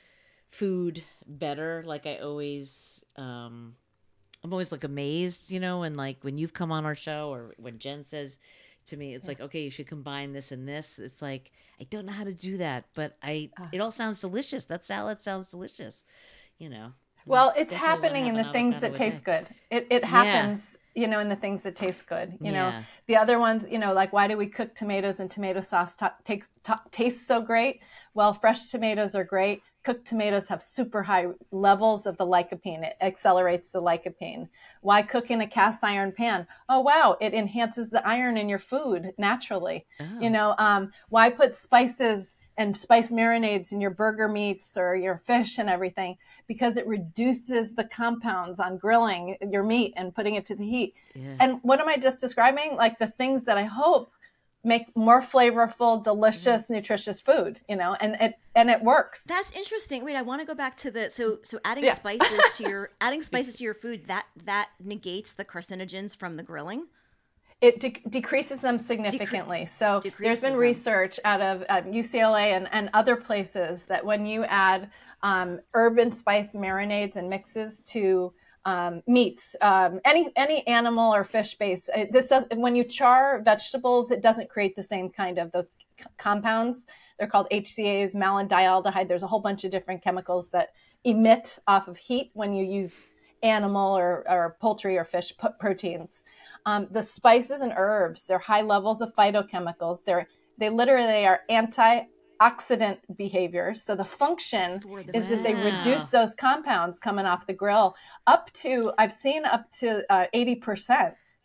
food better. Like I always, um, I'm always like amazed, you know, and like when you've come on our show or when Jenn says to me, it's yeah. like, okay, you should combine this and this. It's like, I don't know how to do that, but I, uh, it all sounds delicious. That salad sounds delicious, you know. Well, it's happening in the things that taste good. It it happens, yeah. you know, in the things that taste good. You know, yeah. the other ones, you know, like why do we cook tomatoes and tomato sauce t- takes t- tastes so great? Well, fresh tomatoes are great. Cooked tomatoes have super high levels of the lycopene. It accelerates the lycopene. Why cook in a cast iron pan? Oh, wow. It enhances the iron in your food naturally. Oh. You know, um, why put spices and spice marinades in your burger meats or your fish and everything? Because it reduces the compounds on grilling your meat and putting it to the heat. Yeah. And what am I just describing? Like the things that I hope make more flavorful, delicious, mm-hmm. nutritious food, you know, and it and it works. That's interesting. Wait, I want to go back to the so so adding yeah. spices to your adding spices to your food that that negates the carcinogens from the grilling. It de- decreases them significantly. Decre- so there's been them. research out of um, U C L A and, and other places that when you add um, herb and spice marinades and mixes to Um, meats, um, any any animal or fish base. It, this does when you char vegetables, it doesn't create the same kind of those c- compounds. They're called H C As, malondialdehyde. There's a whole bunch of different chemicals that emit off of heat when you use animal or, or poultry or fish p- proteins. Um, the spices and herbs, they're high levels of phytochemicals. They're they literally are anti oxidant behaviors. So the function the is that they reduce those compounds coming off the grill up to, I've seen up to uh, eighty percent.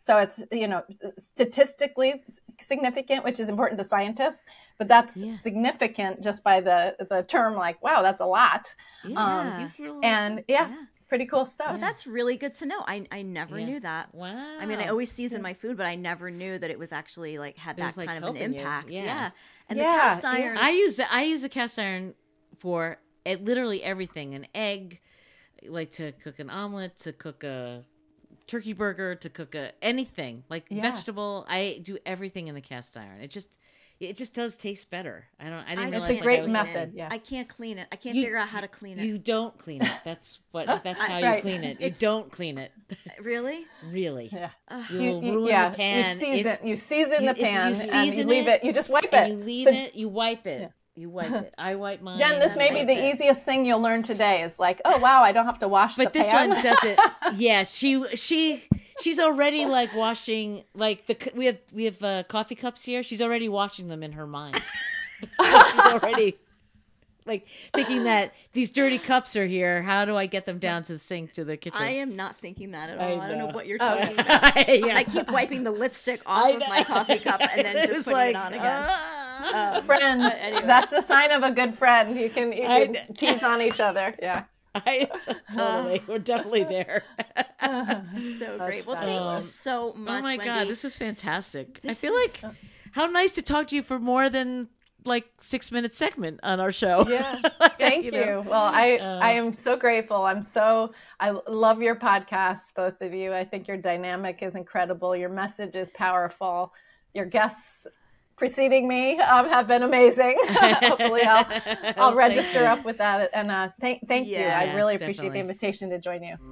So it's, you know, statistically significant, which is important to scientists, but that's yeah. significant just by the, the term, like, wow, that's a lot. Yeah. Um, and yeah, yeah, pretty cool stuff. Well, that's really good to know. I, I never yeah. knew that. Wow. I mean, I always season my food, but I never knew that it was actually like had that like kind of an impact. Yeah. yeah. And yeah. the cast iron. I use I use the cast iron for it, literally everything. An egg, like to cook an omelet, to cook a turkey burger, to cook a anything like yeah. vegetable. I do everything in the cast iron. It just it just does taste better. I don't. I didn't. It's realize a great like method. Yeah. I can't clean it. I can't you, figure out how to clean it. You don't clean it. That's what. That's how right. you clean it. It's, you don't clean it. Really? Really? Yeah. You'll you, you, ruin yeah. the pan. You season. If, you season you, the pan you and you leave it, it. You just wipe it. And you leave so, it. You wipe it. Yeah. You wipe it. I wipe mine. Jen, this may be the it. easiest thing you'll learn today. Is like, oh wow, I don't have to wash but the pan. But this one does it. Yeah, she she she's already like washing like the we have we have uh, coffee cups here. She's already washing them in her mind. She's already like thinking that these dirty cups are here. How do I get them down to the sink to the kitchen? I am not thinking that at all. I, I don't know what you're oh. talking about. yeah. I keep wiping the lipstick off of my coffee cup and then just putting like, it on again. Uh, Friends, anyway. That's a sign of a good friend. You can, you can tease on each other. Yeah. I totally. We're definitely there. So great. Well, thank um, you so much. Oh my Wendy. God, this is fantastic. This I feel like is... how nice to talk to you for more than like six minute segment on our show. Yeah. Thank you. you. Know. Well, I uh, I am so grateful. I'm so I love your podcasts, both of you. I think your dynamic is incredible. Your message is powerful. Your guests preceding me um, have been amazing. Hopefully I'll I'll register up with that. And uh, thank thank yes, you. I really appreciate definitely. the invitation to join you.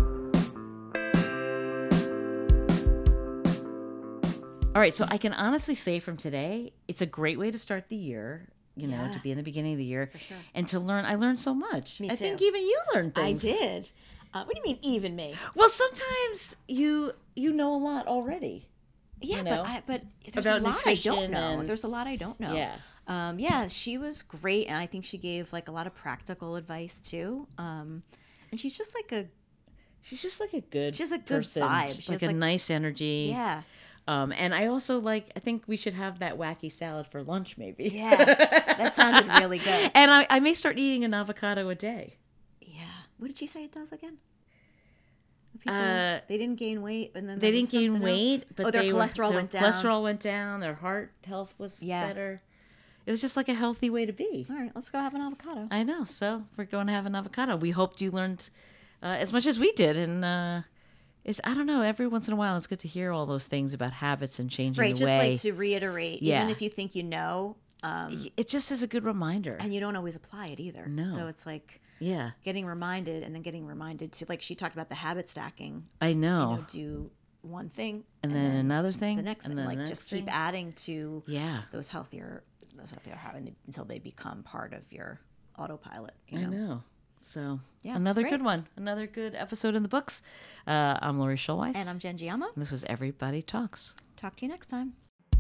All right, so I can honestly say from today, it's a great way to start the year, you know, yeah. to be in the beginning of the year. For sure. And to learn. I learned so much. Me I too. think even you learned things. I did. Uh, what do you mean even me? Well, sometimes you you know a lot already. Yeah, you know, but I, but there's about a lot I don't know. and... There's a lot I don't know. Yeah. Um, yeah, she was great, and I think she gave like a lot of practical advice too. Um, and she's just like a, she's just like a good, she has a good person. vibe. She's she like has a like, nice energy. Yeah. Um, and I also like. I think we should have that wacky salad for lunch, maybe. Yeah, that sounded really good. And I, I may start eating an avocado a day. Yeah. What did she say it does again? People, uh, they didn't gain weight, and then they didn't gain weight, else? but oh, their they cholesterol were, their went down. Cholesterol went down. Their heart health was yeah. better. It was just like a healthy way to be. All right, let's go have an avocado. I know. So we're going to have an avocado. We hoped you learned uh, as much as we did, and uh, it's I don't know. Every once in a while, it's good to hear all those things about habits and changing right, the just way. like to reiterate, yeah. even if you think you know, um, it just is a good reminder, and you don't always apply it either. No. So it's like. Yeah. Getting reminded and then getting reminded to, like she talked about the habit stacking. I know. You know, do one thing. And, and then, then another thing. The next and thing. Then Like the just thing. keep adding to yeah. those healthier, those healthier habits until they become part of your autopilot. You I know? know. So yeah, another good one. Another good episode in the books. Uh, I'm Lori Schulweis. And I'm Jenn Giammo. And this was Everybody Talks. Talk to you next time.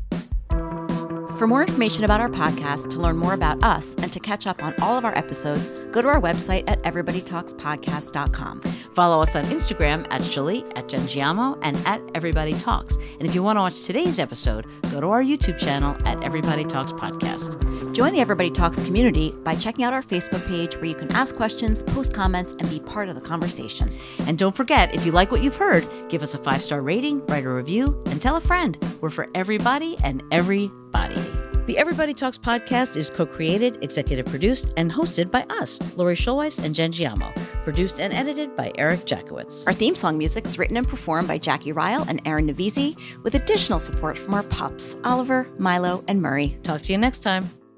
For more information about our podcast, to learn more about us, and to catch up on all of our episodes, go to our website at everybody talks podcast dot com. Follow us on Instagram at Shuli, at Jenn Giammo, and at Everybody Talks. And if you want to watch today's episode, go to our YouTube channel at Everybody Talks Podcast. Join the Everybody Talks community by checking out our Facebook page where you can ask questions, post comments, and be part of the conversation. And don't forget, if you like what you've heard, give us a five-star rating, write a review, and tell a friend. We're for everybody and everybody. The Everybody Talks podcast is co-created, executive produced, and hosted by us, Lori Schulweis and Jenn Giammo. Produced and edited by Eric Jackowitz. Our theme song music is written and performed by Jackie Ryle and Aaron Navisi, with additional support from our pups, Oliver, Milo, and Murray. Talk to you next time.